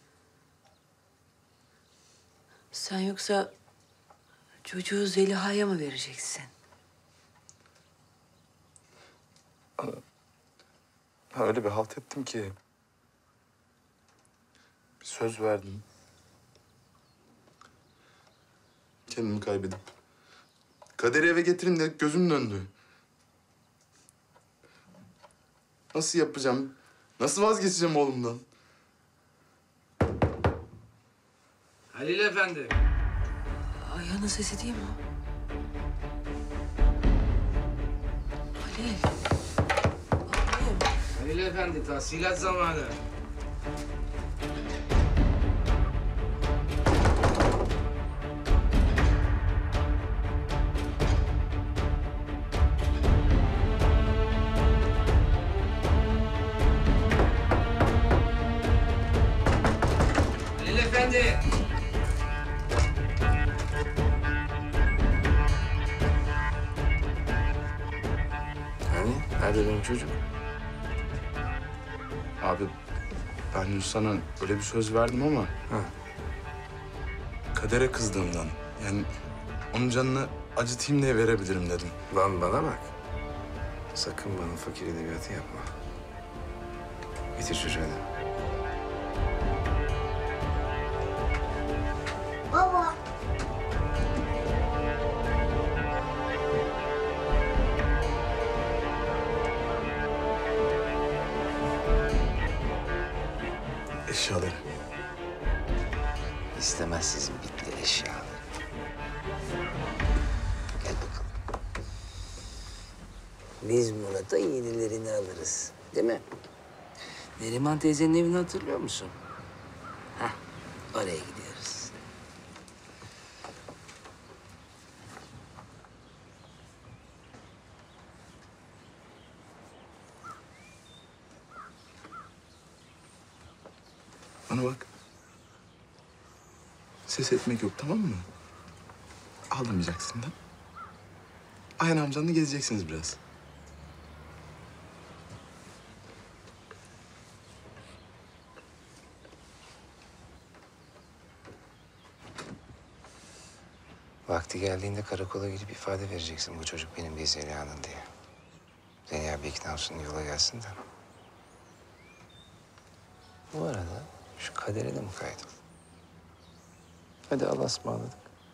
Sen yoksa çocuğu Zeliha'ya mı vereceksin? Öyle bir halt ettim ki. Bir söz verdim. Kendimi kaybedip. Kaderi eve getirin de gözüm döndü. Nasıl yapacağım? Nasıl vazgeçeceğim oğlumdan? Halil Efendi. Ayhan'ın sesi değil mi o? Halil. Halil Efendi, tahsilat zamanı. Halil Efendi. Nerede benim çocuk? Abi ben sana öyle bir söz verdim ama... Kadere kızdığımdan. Yani onun canını acıtayım diye verebilirim dedim. Lan bana bak. Sakın bana fakir edebiyatı yapma. Getir çocuğu hadi. Baba. Eşyaları. İstemez sizin bitti eşyaları. Gel bakalım. Biz Murat'a yenilerini alırız. Değil mi? Neriman teyzenin evini hatırlıyor musun? Hah, oraya gidiyoruz. Bana bak. Ses etmek yok, tamam mı? Ağlamayacaksın da. Ayhan amcanla gezeceksiniz biraz. Vakti geldiğinde karakola gidip ifade vereceksin. Bu çocuk benim değil Zeliha'nın diye. Zeliha bir ikna olsun, yola gelsin de. Bu arada şu kadere de mi kaydol? Hadi Allah'a ısmarladık.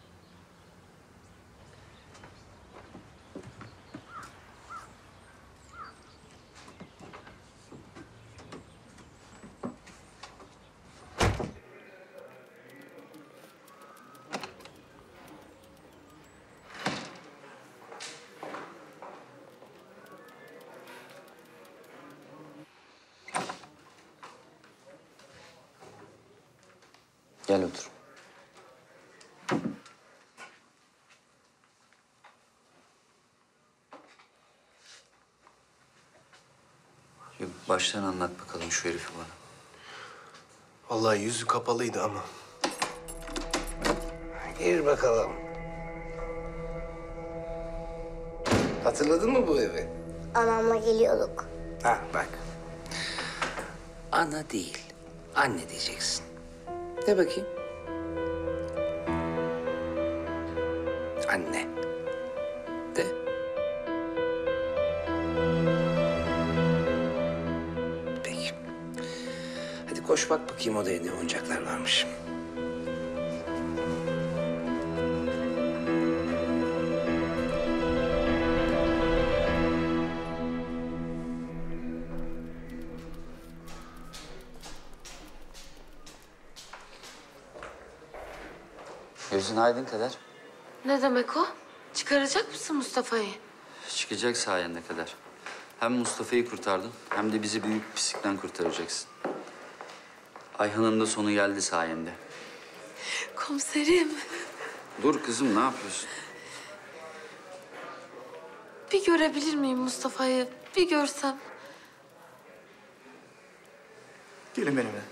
Gel otur. Baştan anlat bakalım şu herifi bana. Vallahi yüzü kapalıydı ama. Gir bakalım. Hatırladın mı bu evi? Anamla geliyorduk. Ha bak. Ana değil, anne diyeceksin. De bakayım. Anne. De. Peki. Hadi koş bak bakayım odaya ne oyuncaklar varmış. Gözün aydın Kader. Ne demek o? Çıkaracak mısın Mustafa'yı? Çıkacak sayende Kader. Hem Mustafa'yı kurtardın hem de bizi büyük pislikten kurtaracaksın. Ayhan'ın da sonu geldi sayende. Komiserim. Dur kızım ne yapıyorsun? Bir görebilir miyim Mustafa'yı? Bir görsem. Gelin benimle.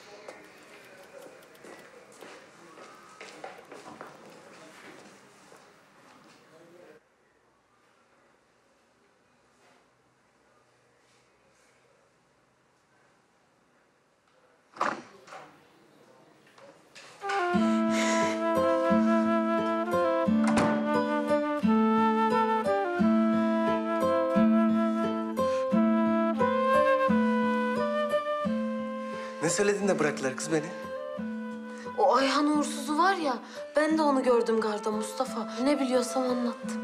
Ne söyledin de bıraktılar kız beni? O Ayhan uğursuzu var ya, ben de onu gördüm garda Mustafa. Ne biliyorsam anlattım.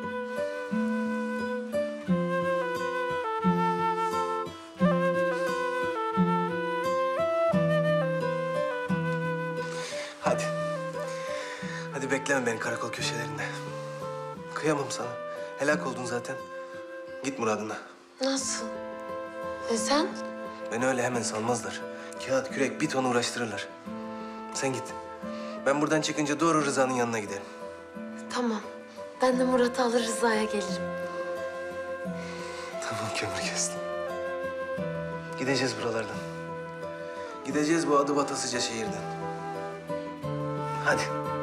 Hadi. Hadi bekleme beni karakol köşelerinde. Kıyamam sana. Helak oldun zaten. Git muradına. Nasıl? Sen? Beni öyle hemen salmazlar. Kağıt, kürek, bir ton uğraştırırlar. Sen git. Ben buradan çıkınca doğru Rıza'nın yanına giderim. Tamam. Ben de Murat'ı alır Rıza'ya gelirim. Tamam kömür kestim. Gideceğiz buralardan. Gideceğiz bu adı batasıca şehirden. Hadi.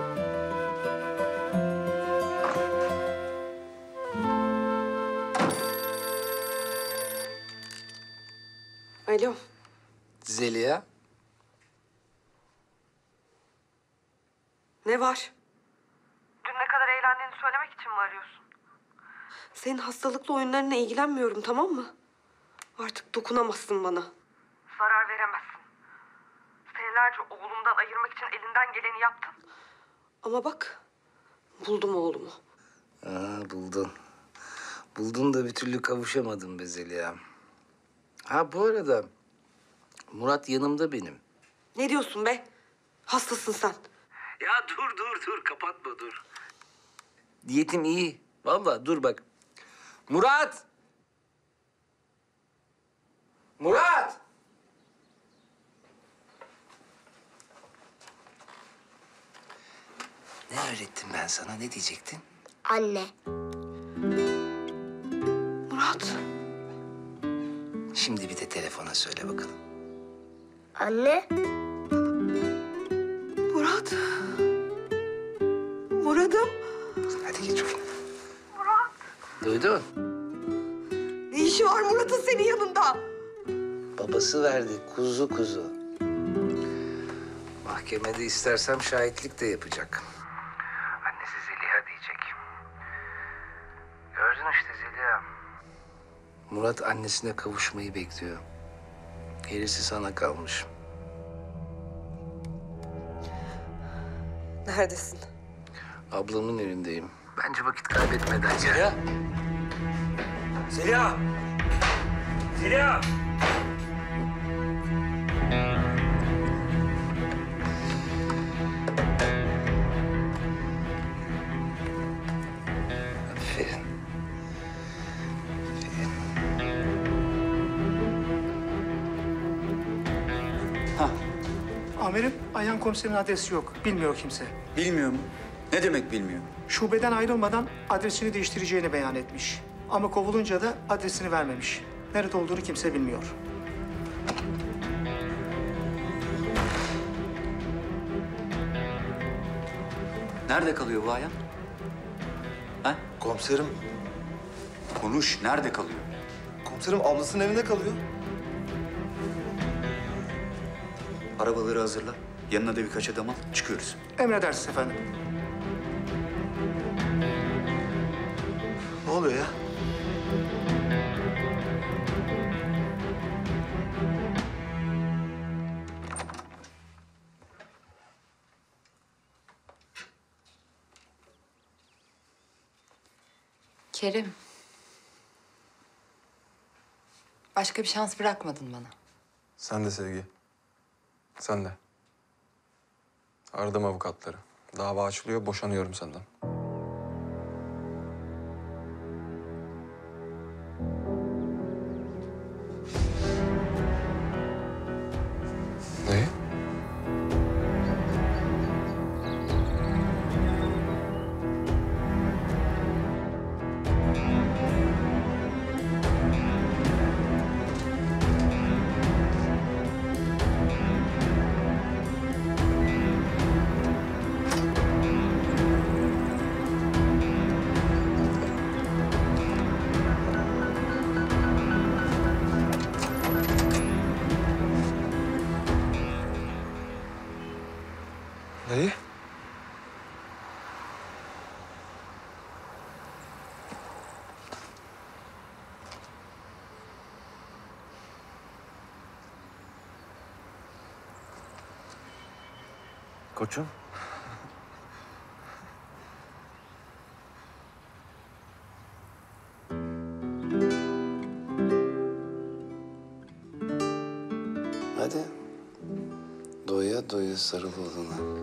Alo. Zeliha. Ne var? Dün ne kadar eğlendiğini söylemek için mi arıyorsun? Senin hastalıklı oyunlarına ilgilenmiyorum, tamam mı? Artık dokunamazsın bana. Zarar veremezsin. Senelerce oğlumdan ayırmak için elinden geleni yaptın. Ama bak, buldum oğlumu. Buldun. Buldun da bir türlü kavuşamadın be Zeliha. Ha bu arada Murat yanımda benim. Ne diyorsun be? Hastasın sen. Ya dur kapatma dur. Niyetim iyi. Vallahi dur bak. Murat! Murat! Ne öğrettim ben sana? Ne diyecektin? Anne. Murat. Şimdi bir de telefona söyle bakalım. Anne. Murat. Murat'ım. Hadi geç oyna. Murat. Duydun? Ne işi var Murat'ın senin yanında? Babası verdi kuzu kuzu. Mahkemede istersem şahitlik de yapacak. Annesi Zeliha diyecek. Gördün işte Zeliha. Murat annesine kavuşmayı bekliyor. Gerisi sana kalmış. Neredesin? Ablamın önündeyim. Bence vakit kaybetmeden gel. Zeliha! Zeliha! Zeliha! Aferin. Amirim, Ayhan komiserin adresi yok. Bilmiyor kimse. Bilmiyor mu? Ne demek bilmiyor? Şubeden ayrılmadan adresini değiştireceğini beyan etmiş. Ama kovulunca da adresini vermemiş. Nerede olduğunu kimse bilmiyor. Nerede kalıyor bu Ayhan? Ha? Komiserim, Konuş, nerede kalıyor? komiserim ablasının evinde kalıyor. Arabaları hazırla. Yanına da birkaç adam al, çıkıyoruz. Emredersiniz efendim. Ne oluyor ya? Kerim. Başka bir şans bırakmadın bana. Sen de Sevgi. Sen de. Aradım avukatları. Dava açılıyor, boşanıyorum senden. Ne? Dayı? Koçum. Hadi. Doya doya sarıl oğluna.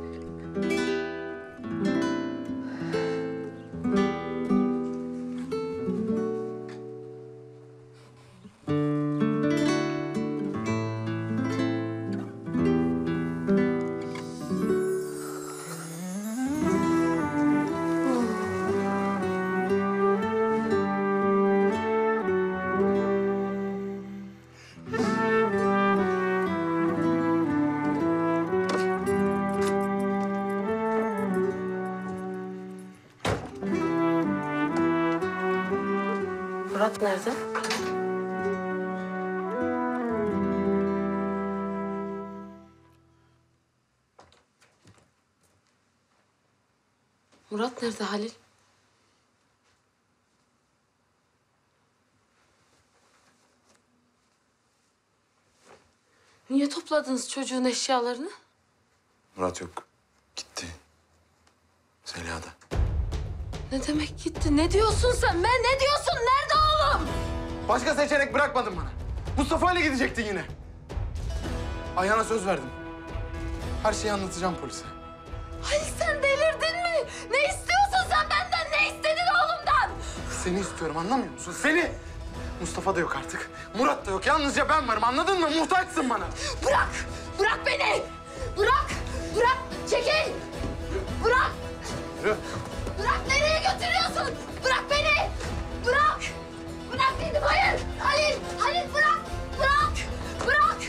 Murat nerede? Murat nerede Halil? Niye topladınız çocuğun eşyalarını? Murat yok. Gitti. Zeliha da. Ne demek gitti? Ne diyorsun sen? Ben ne diyorsun? Nerede oğlum? Başka seçenek bırakmadın bana. Mustafa ile gidecektin yine. Ayhan'a söz verdim. Her şeyi anlatacağım polise. Halil sen delirdin mi? Ne istiyorsun sen benden? Ne istedin oğlumdan? Seni istiyorum, anlamıyor musun? Seni! Mustafa da yok artık. Murat da yok. Yalnızca ben varım, anladın mı? Muhtaçsın bana. Bırak! Bırak beni! Bırak! Bırak! Çekil! Bırak! Yürü. Bırak, nereye götürüyorsun? Bırak beni! Bırak! Bırak dedim, hayır! Halil! Halil bırak! Bırak! Bırak!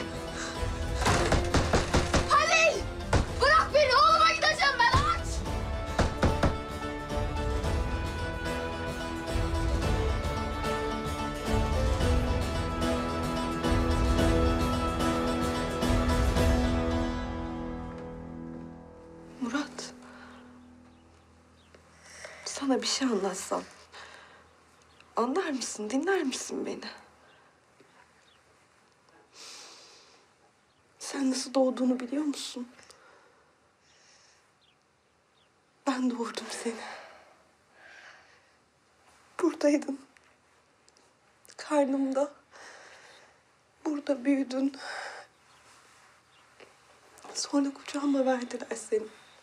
Halil! Bırak beni, oğluma gideceğim ben, aç! Murat. Sana bir şey anlatsam. Anlar mısın, dinler misin beni? Sen nasıl doğduğunu biliyor musun? Ben doğurdum seni. Buradaydın. Karnımda. Burada büyüdün. Sonra kucağıma verdiler seni.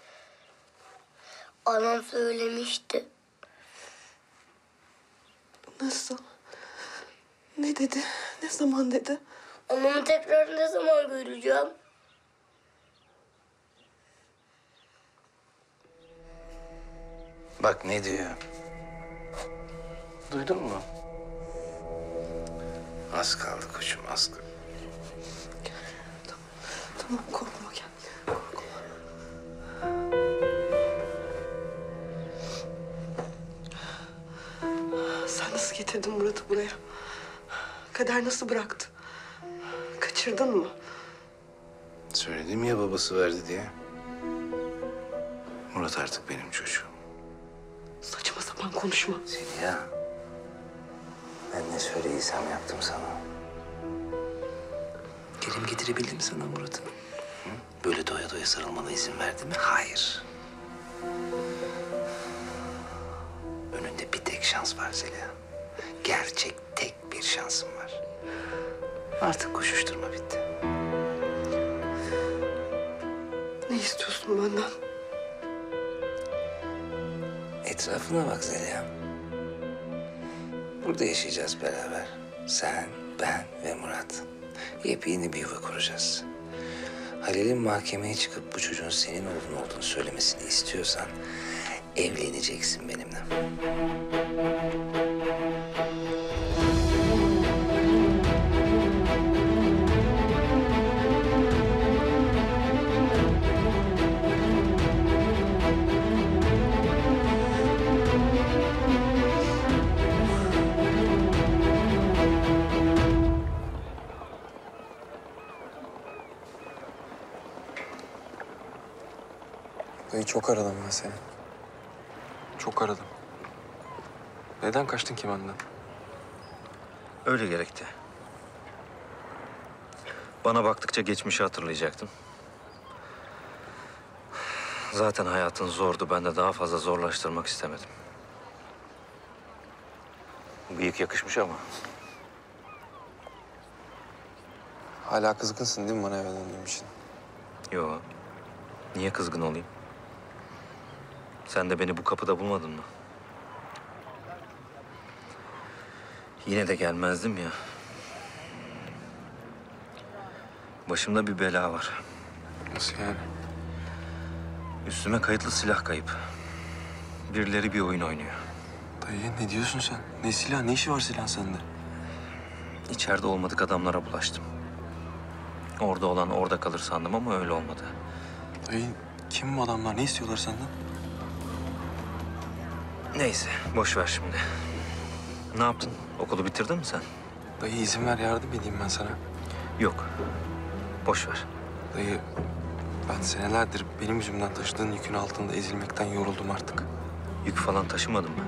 Anam söylemişti. Nasıl? Ne dedi? Ne zaman dedi? Anamı tekrar ne zaman göreceğim? Bak ne diyor. Duydun mu? Az kaldı koçum, az kaldı. Tamam korkma gel. Korkma. Sen nasıl getirdin Murat'ı buraya? Kader nasıl bıraktı? Kaçırdın mı? Söyledim ya babası verdi diye. Murat artık benim çocuğum. Saçma sapan konuşma. Zeliha. Ben ne söylediysem yaptım sana. Kerim getirebildim sana Murat'ı. Hı? Böyle doya doya sarılmana izin verdi mi? Hayır. Önünde bir tek şans var Zeliha. Gerçek tek bir şansım var. Artık koşuşturma bitti. Ne istiyorsun benden? Etrafına bak Zeliha. Burada yaşayacağız beraber. Sen, ben ve Murat. Yepyeni bir yuva kuracağız. Halil'in mahkemeye çıkıp bu çocuğun senin oğlun olduğunu söylemesini istiyorsan evleneceksin benimle. Dayı çok aradım ben seni. Çok aradım. Neden kaçtın ki benden? Öyle gerekti. Bana baktıkça geçmişi hatırlayacaktın. Zaten hayatın zordu. Ben de daha fazla zorlaştırmak istemedim. Bıyık yakışmış ama. Hala kızgınsın değil mi bana eve döndüğüm için? Yo. Niye kızgın olayım? Sen de beni bu kapıda bulmadın mı? Yine de gelmezdim ya. Başımda bir bela var. Nasıl yani? Üstüme kayıtlı silah kayıp. Birileri bir oyun oynuyor. Dayı ne diyorsun sen? Ne silah, ne işi var silah sende? İçeride olmadık adamlara bulaştım. Orada olan orada kalır sandım ama öyle olmadı. Dayı kim bu adamlar? Ne istiyorlar senden? Neyse, boş ver şimdi. Ne yaptın? Okulu bitirdin mi sen? Dayı izin ver yardım edeyim ben sana. Yok, boş ver. Dayı ben senelerdir benim yüzümden taşıdığın yükün altında ezilmekten yoruldum artık. Yük falan taşımadım ben.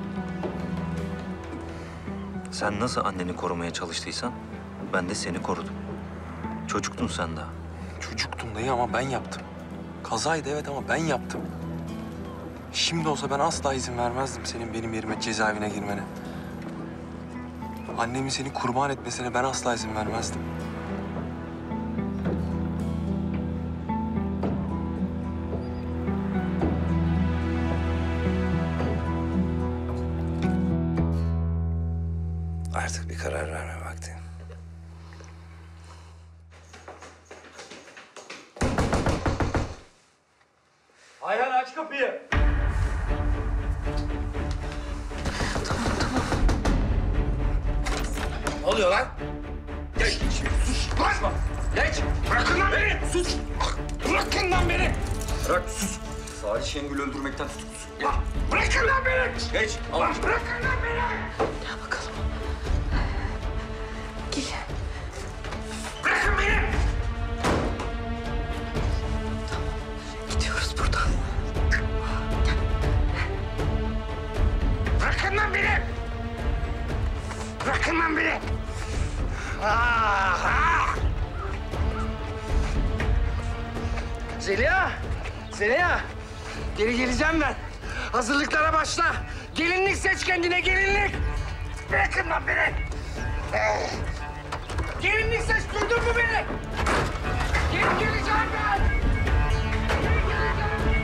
Sen nasıl anneni korumaya çalıştıysan ben de seni korudum. Çocuktun sen daha. Çocuktun dayı ama ben yaptım. Kazaydı evet ama ben yaptım. Şimdi olsa ben asla izin vermezdim senin benim yerime cezaevine girmene. Annemin seni kurban etmesine ben asla izin vermezdim. Artık bir karar verme vakti. Ayhan aç kapıyı. Ne oluyor lan? Geç. Sus. Konuşma. Geç. Bırakın lan beni. Sus. Bırakın lan beni. Bırak sus. Salih Şengül'ü öldürmekten tutuklusun. Ya bırakın lan beni. Geç. Lan bırakın lan beni. Gel bakalım. Gel. Bırakın beni. Gidiyoruz buradan. Bırakın lan beni. Bırakın lan beni. Zeliha! Zeliha! Geri geleceğim ben. Hazırlıklara başla. Gelinlik seç kendine, gelinlik. Bırakın lan beni. Gelinlik seç, duydun mu beni? Geri geleceğim ben. Geri geleceğim.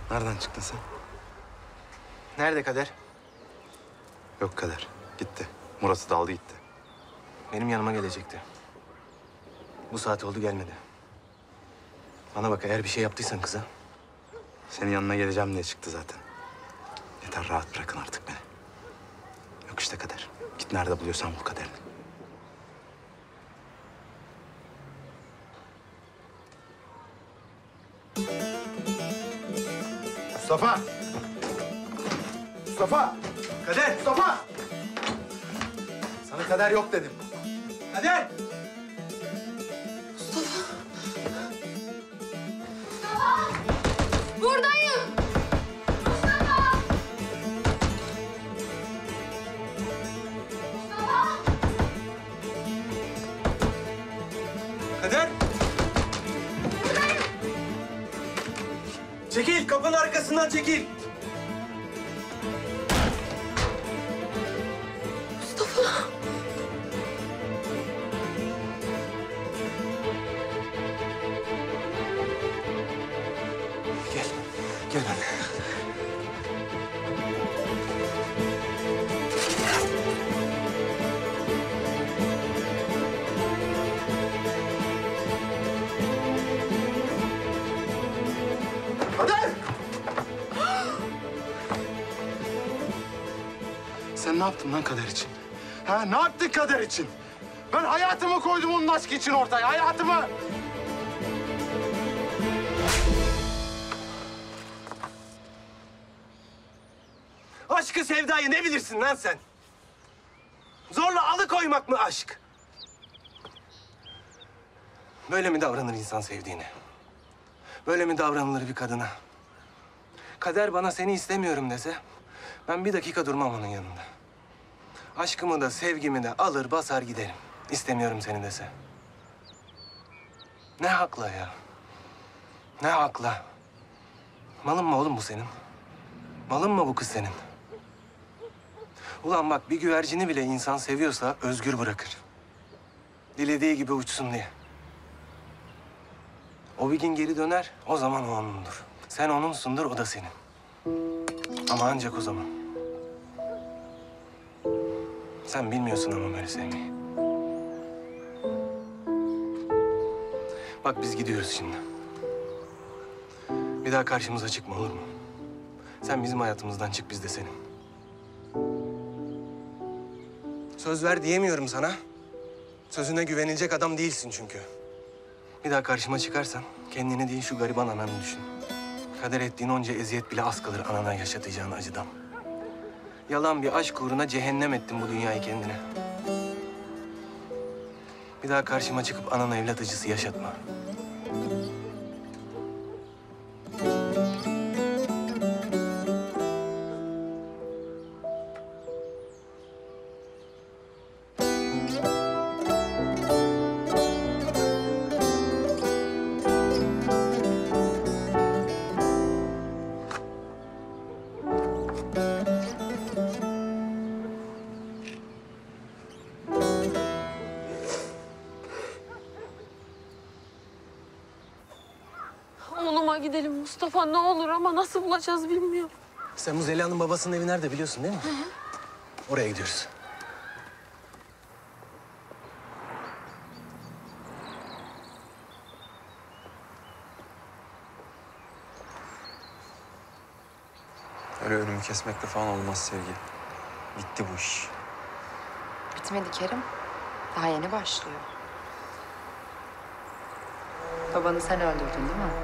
Nereden çıktın sen? Nerede Kader? Yok Kader. Gitti. Murat'ı da aldı gitti. Benim yanıma gelecekti. Bu saat oldu gelmedi. Bana bak, eğer bir şey yaptıysan kıza. Senin yanına geleceğim diye çıktı zaten. Yeter, rahat bırakın artık beni. Yok işte Kader. Git nerede buluyorsan bul kaderini. Mustafa! Mustafa! Kader! Mustafa! Sana kader yok dedim. Kader! Buradayım. Mustafa! Mustafa! Kader! Çekil, kapının arkasından çekil. Mustafa! Gel benimle. Kader! Sen ne yaptın lan kader için? Ha, ne yaptın kader için? Ben hayatımı koydum onun aşkı için ortaya, hayatımı! Aşkı sevdayı ne bilirsin lan sen? Zorla alıkoymak mı aşk? Böyle mi davranır insan sevdiğine? Böyle mi davranılır bir kadına? Kader bana seni istemiyorum dese, ben bir dakika durmam onun yanında. Aşkımı da sevgimi de alır basar giderim. İstemiyorum seni dese. Ne hakla ya? Ne hakla? Malın mı oğlum bu senin? Malın mı bu kız senin? Ulan bak, bir güvercini bile insan seviyorsa özgür bırakır. Dilediği gibi uçsun diye. O bir gün geri döner, o zaman o onundur. Sen onunsundur, o da senin. Ama ancak o zaman. Sen bilmiyorsun ama böyle sevmeyi. Bak, biz gidiyoruz şimdi. Bir daha karşımıza çıkma, olur mu? Sen bizim hayatımızdan çık, biz de senin. Söz ver diyemiyorum sana. Sözüne güvenilecek adam değilsin çünkü. Bir daha karşıma çıkarsan kendini değil şu gariban ananı düşün. Kader ettiğin onca eziyet bile az kalır anana yaşatacağın acıdan. Yalan bir aşk uğruna cehennem ettin bu dünyayı kendine. Bir daha karşıma çıkıp anana evlat acısı yaşatma. Oğluma gidelim Mustafa, ne olur, ama nasıl bulacağız bilmiyorum. Sen bu Zeliha'nın babasının evi nerede biliyorsun değil mi? Oraya gidiyoruz. Öyle önümü kesmekle falan olmaz Sevgi. Bitti bu iş. Bitmedi Kerim. Daha yeni başlıyor. Babanı sen öldürdün değil mi?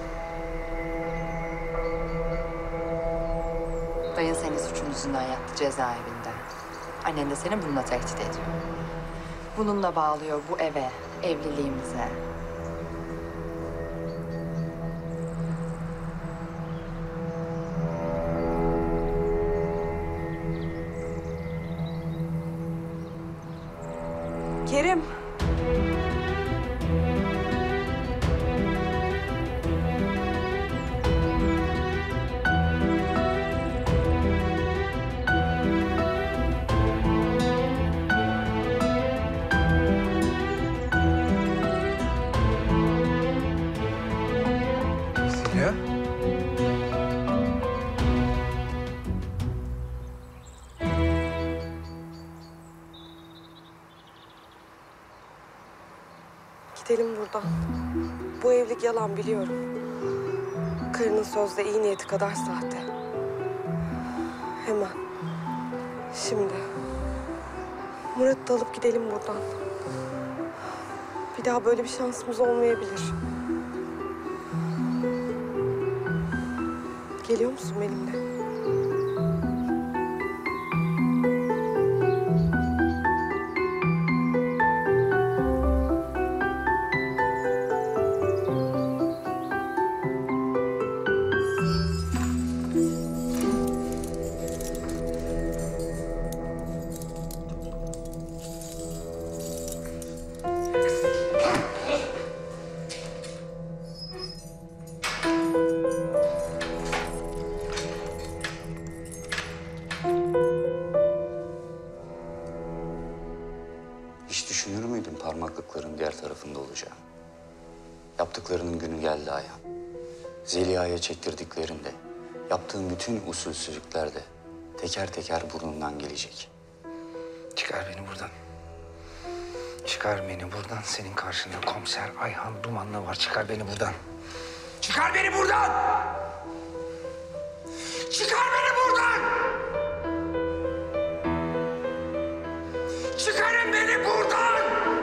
Dayın senin suçun yüzünden yattı cezaevinde. Annen de seni bununla tehdit ediyor. Bununla bağlıyor bu eve, evliliğimize. Kerim. Zeliha? Gidelim buradan. Bu evlilik yalan biliyorum. Karının sözde iyi niyeti kadar sahte. Hemen. Şimdi. Murat'ı da alıp gidelim buradan. Bir daha böyle bir şansımız olmayabilir. Geliyor musun benimle? Hiç düşünür müydün parmaklıkların diğer tarafında olacağını? Yaptıklarının günü geldi Ayhan. Zeliha'ya çektirdiklerinde, yaptığın bütün usulsüzlükler de teker teker burnundan gelecek. Çıkar beni buradan. Çıkar beni buradan. Senin karşında komiser Ayhan Dumanlı var. Çıkar beni buradan. Çıkar beni buradan! Çıkar beni buradan! Çıkarın beni buradan!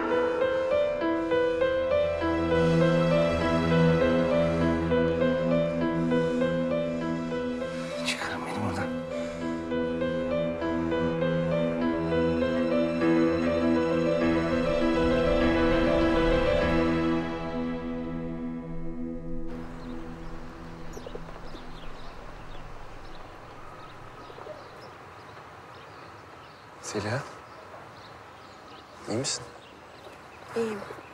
Çıkarın beni buradan. Zeliha. İyi misin? İyiyim.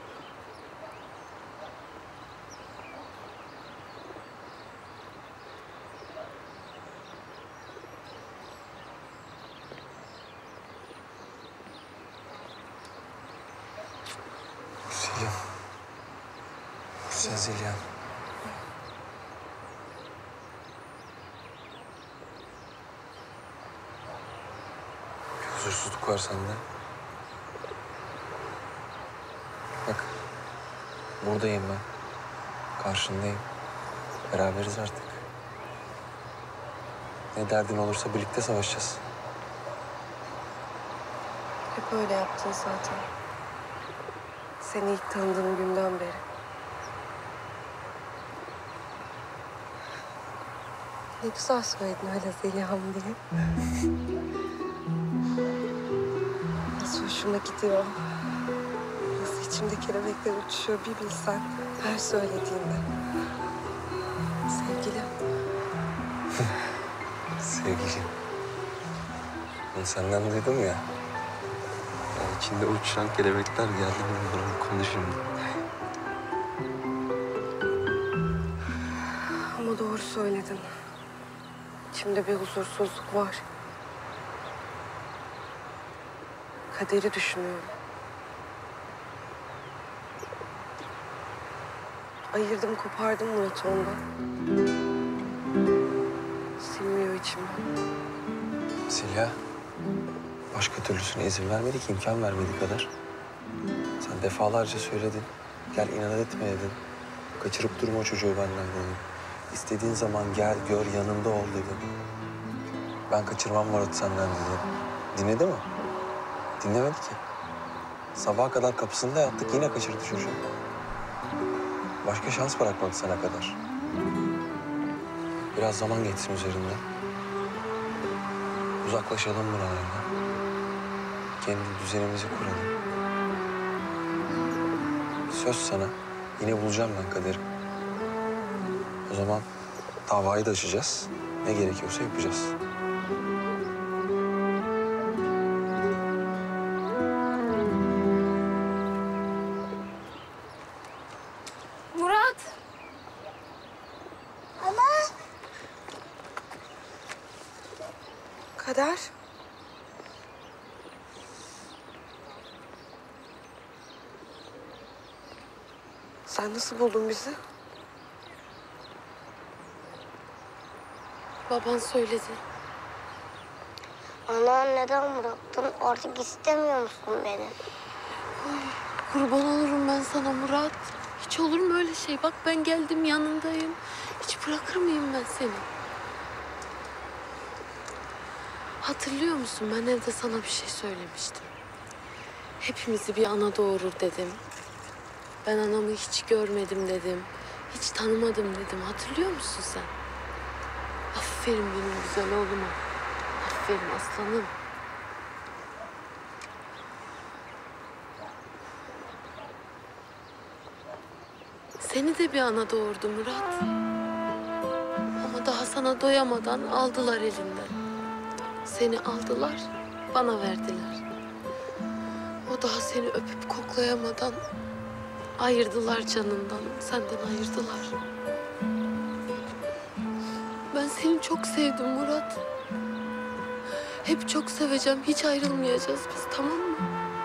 Selim. Sen Zeliha. Bir huzursuzluk var sende. Bak, buradayım ben. Karşındayım. Beraberiz artık. Ne derdin olursa birlikte savaşacağız. Hep öyle yaptın zaten. Seni ilk tanıdığım günden beri. Ne güzel söyledin öyle Zeliha'm diye. Nasıl hoşuma gidiyor. Nasıl içimde kelebekler uçuşuyor bir bilsen her söylediğinde. Sevgilim. Sevgilim. Bunu senden duydum ya. Yani içinde uçuşan kelebekler geldi bana konuşayım. Ama doğru söyledin. İçimde bir huzursuzluk var. Kaderi düşünüyorum. Ayırdım, kopardım Murat'ı ondan. Silmiyor içimden. Zeliha, başka türlüsüne izin vermedik, imkan vermedik kadar. Sen defalarca söyledin. Gel inat etme dedin. Kaçırıp durma o çocuğu benden dedin. İstediğin zaman gel, gör, yanında ol dedin. Ben kaçırmam Murat'ı senden dedi. Dinledi mi? Dinlemedi ki. Sabaha kadar kapısında yattık, yine kaçırdı çocuğu. Başka şans bırakmadı sana kadar. Biraz zaman geçsin üzerinden. Uzaklaşalım buralardan. Kendi düzenimizi kuralım. Söz sana, yine bulacağım ben kaderi. O zaman davayı da açacağız. Ne gerekiyorsa yapacağız. Murat! Ana! Kader. Sen nasıl buldun bizi? Baban söyledi. Ana neden bıraktın? Artık istemiyor musun beni? Kurban olurum ben sana Murat. Hiç olur mu öyle şey? Bak ben geldim yanındayım. Hiç bırakır mıyım ben seni? Hatırlıyor musun? Ben evde sana bir şey söylemiştim. Hepimizi bir ana doğurur dedim. Ben anamı hiç görmedim dedim. Hiç tanımadım dedim. Hatırlıyor musun sen? Aferin benim güzel oğluma. Aferin aslanım. Seni de bir ana doğurdu Murat. Ama daha sana doyamadan aldılar elinden. Seni aldılar, bana verdiler. O daha seni öpüp koklayamadan ayırdılar canından, senden ayırdılar. Ben seni çok sevdim Murat. Hep çok seveceğim, hiç ayrılmayacağız biz, tamam mı?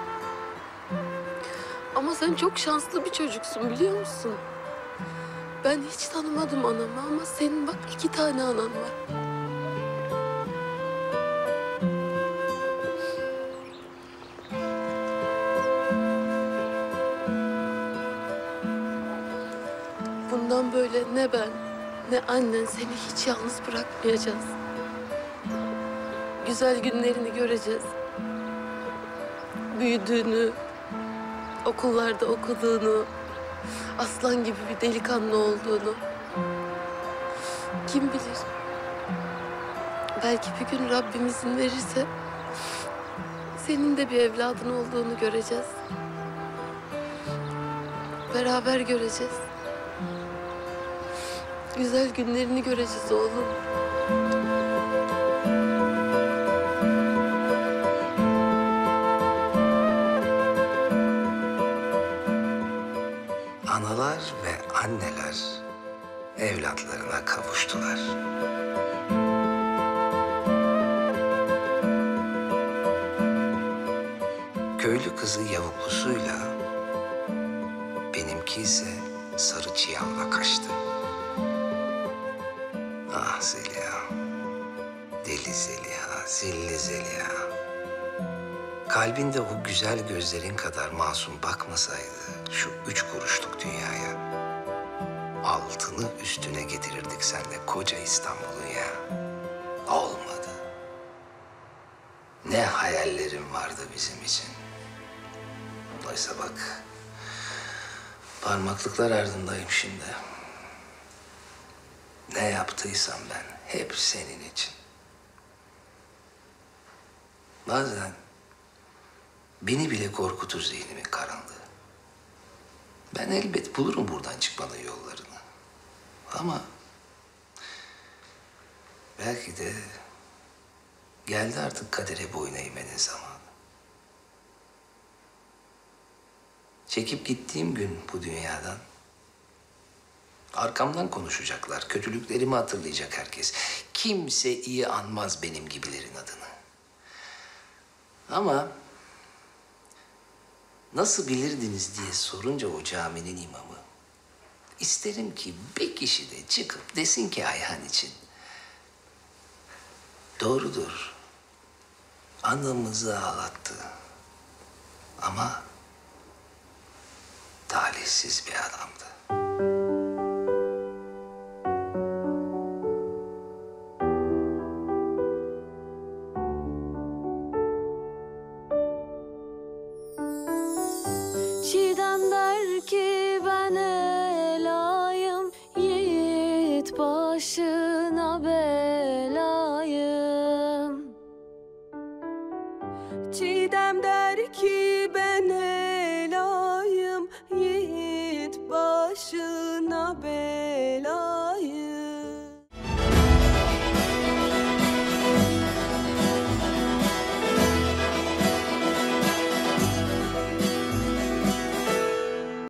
Ama sen çok şanslı bir çocuksun, biliyor musun? Ben hiç tanımadım anamı ama senin bak 2 tane anan var. Bundan böyle ne ben ne annen seni hiç yalnız bırakmayacağız. Güzel günlerini göreceğiz. Büyüdüğünü, okullarda okuduğunu, aslan gibi bir delikanlı olduğunu. Kim bilir? Belki bir gün Rabbim izin verirse senin de bir evladın olduğunu göreceğiz. Beraber göreceğiz. Güzel günlerini göreceğiz oğlum. Analar ve anneler evlatlarına kavuştular. Köylü kızı yavuklusuyla, benimki ise sarı çiyanla kaçtı. Ah Zeliha, deli Zeliha, zilli Zeliha. Kalbinde o güzel gözlerin kadar masum bakmasaydı şu 3 kuruşluk dünyaya, altını üstüne getirirdik seninle koca İstanbul'un ya. Olmadı. Ne hayallerim vardı bizim için. Oysa bak, parmaklıklar ardındayım şimdi. Ne yaptıysam ben hep senin için. Bazen beni bile korkutur zihnimin karanlığı. Ben elbet bulurum buradan çıkmanın yollarını. Ama belki de geldi artık kadere boyun eğmenin zamanı. Çekip gittiğim gün bu dünyadan arkamdan konuşacaklar, kötülüklerimi hatırlayacak herkes. Kimse iyi anmaz benim gibilerin adını. Ama nasıl bilirdiniz diye sorunca o caminin imamı, isterim ki bir kişi de çıkıp desin ki Ayhan için, doğrudur, anamızı ağlattı ama talihsiz bir adamdı. Çiğdem der ki ben elayım, yiğit başına belayım. Çiğdem der ki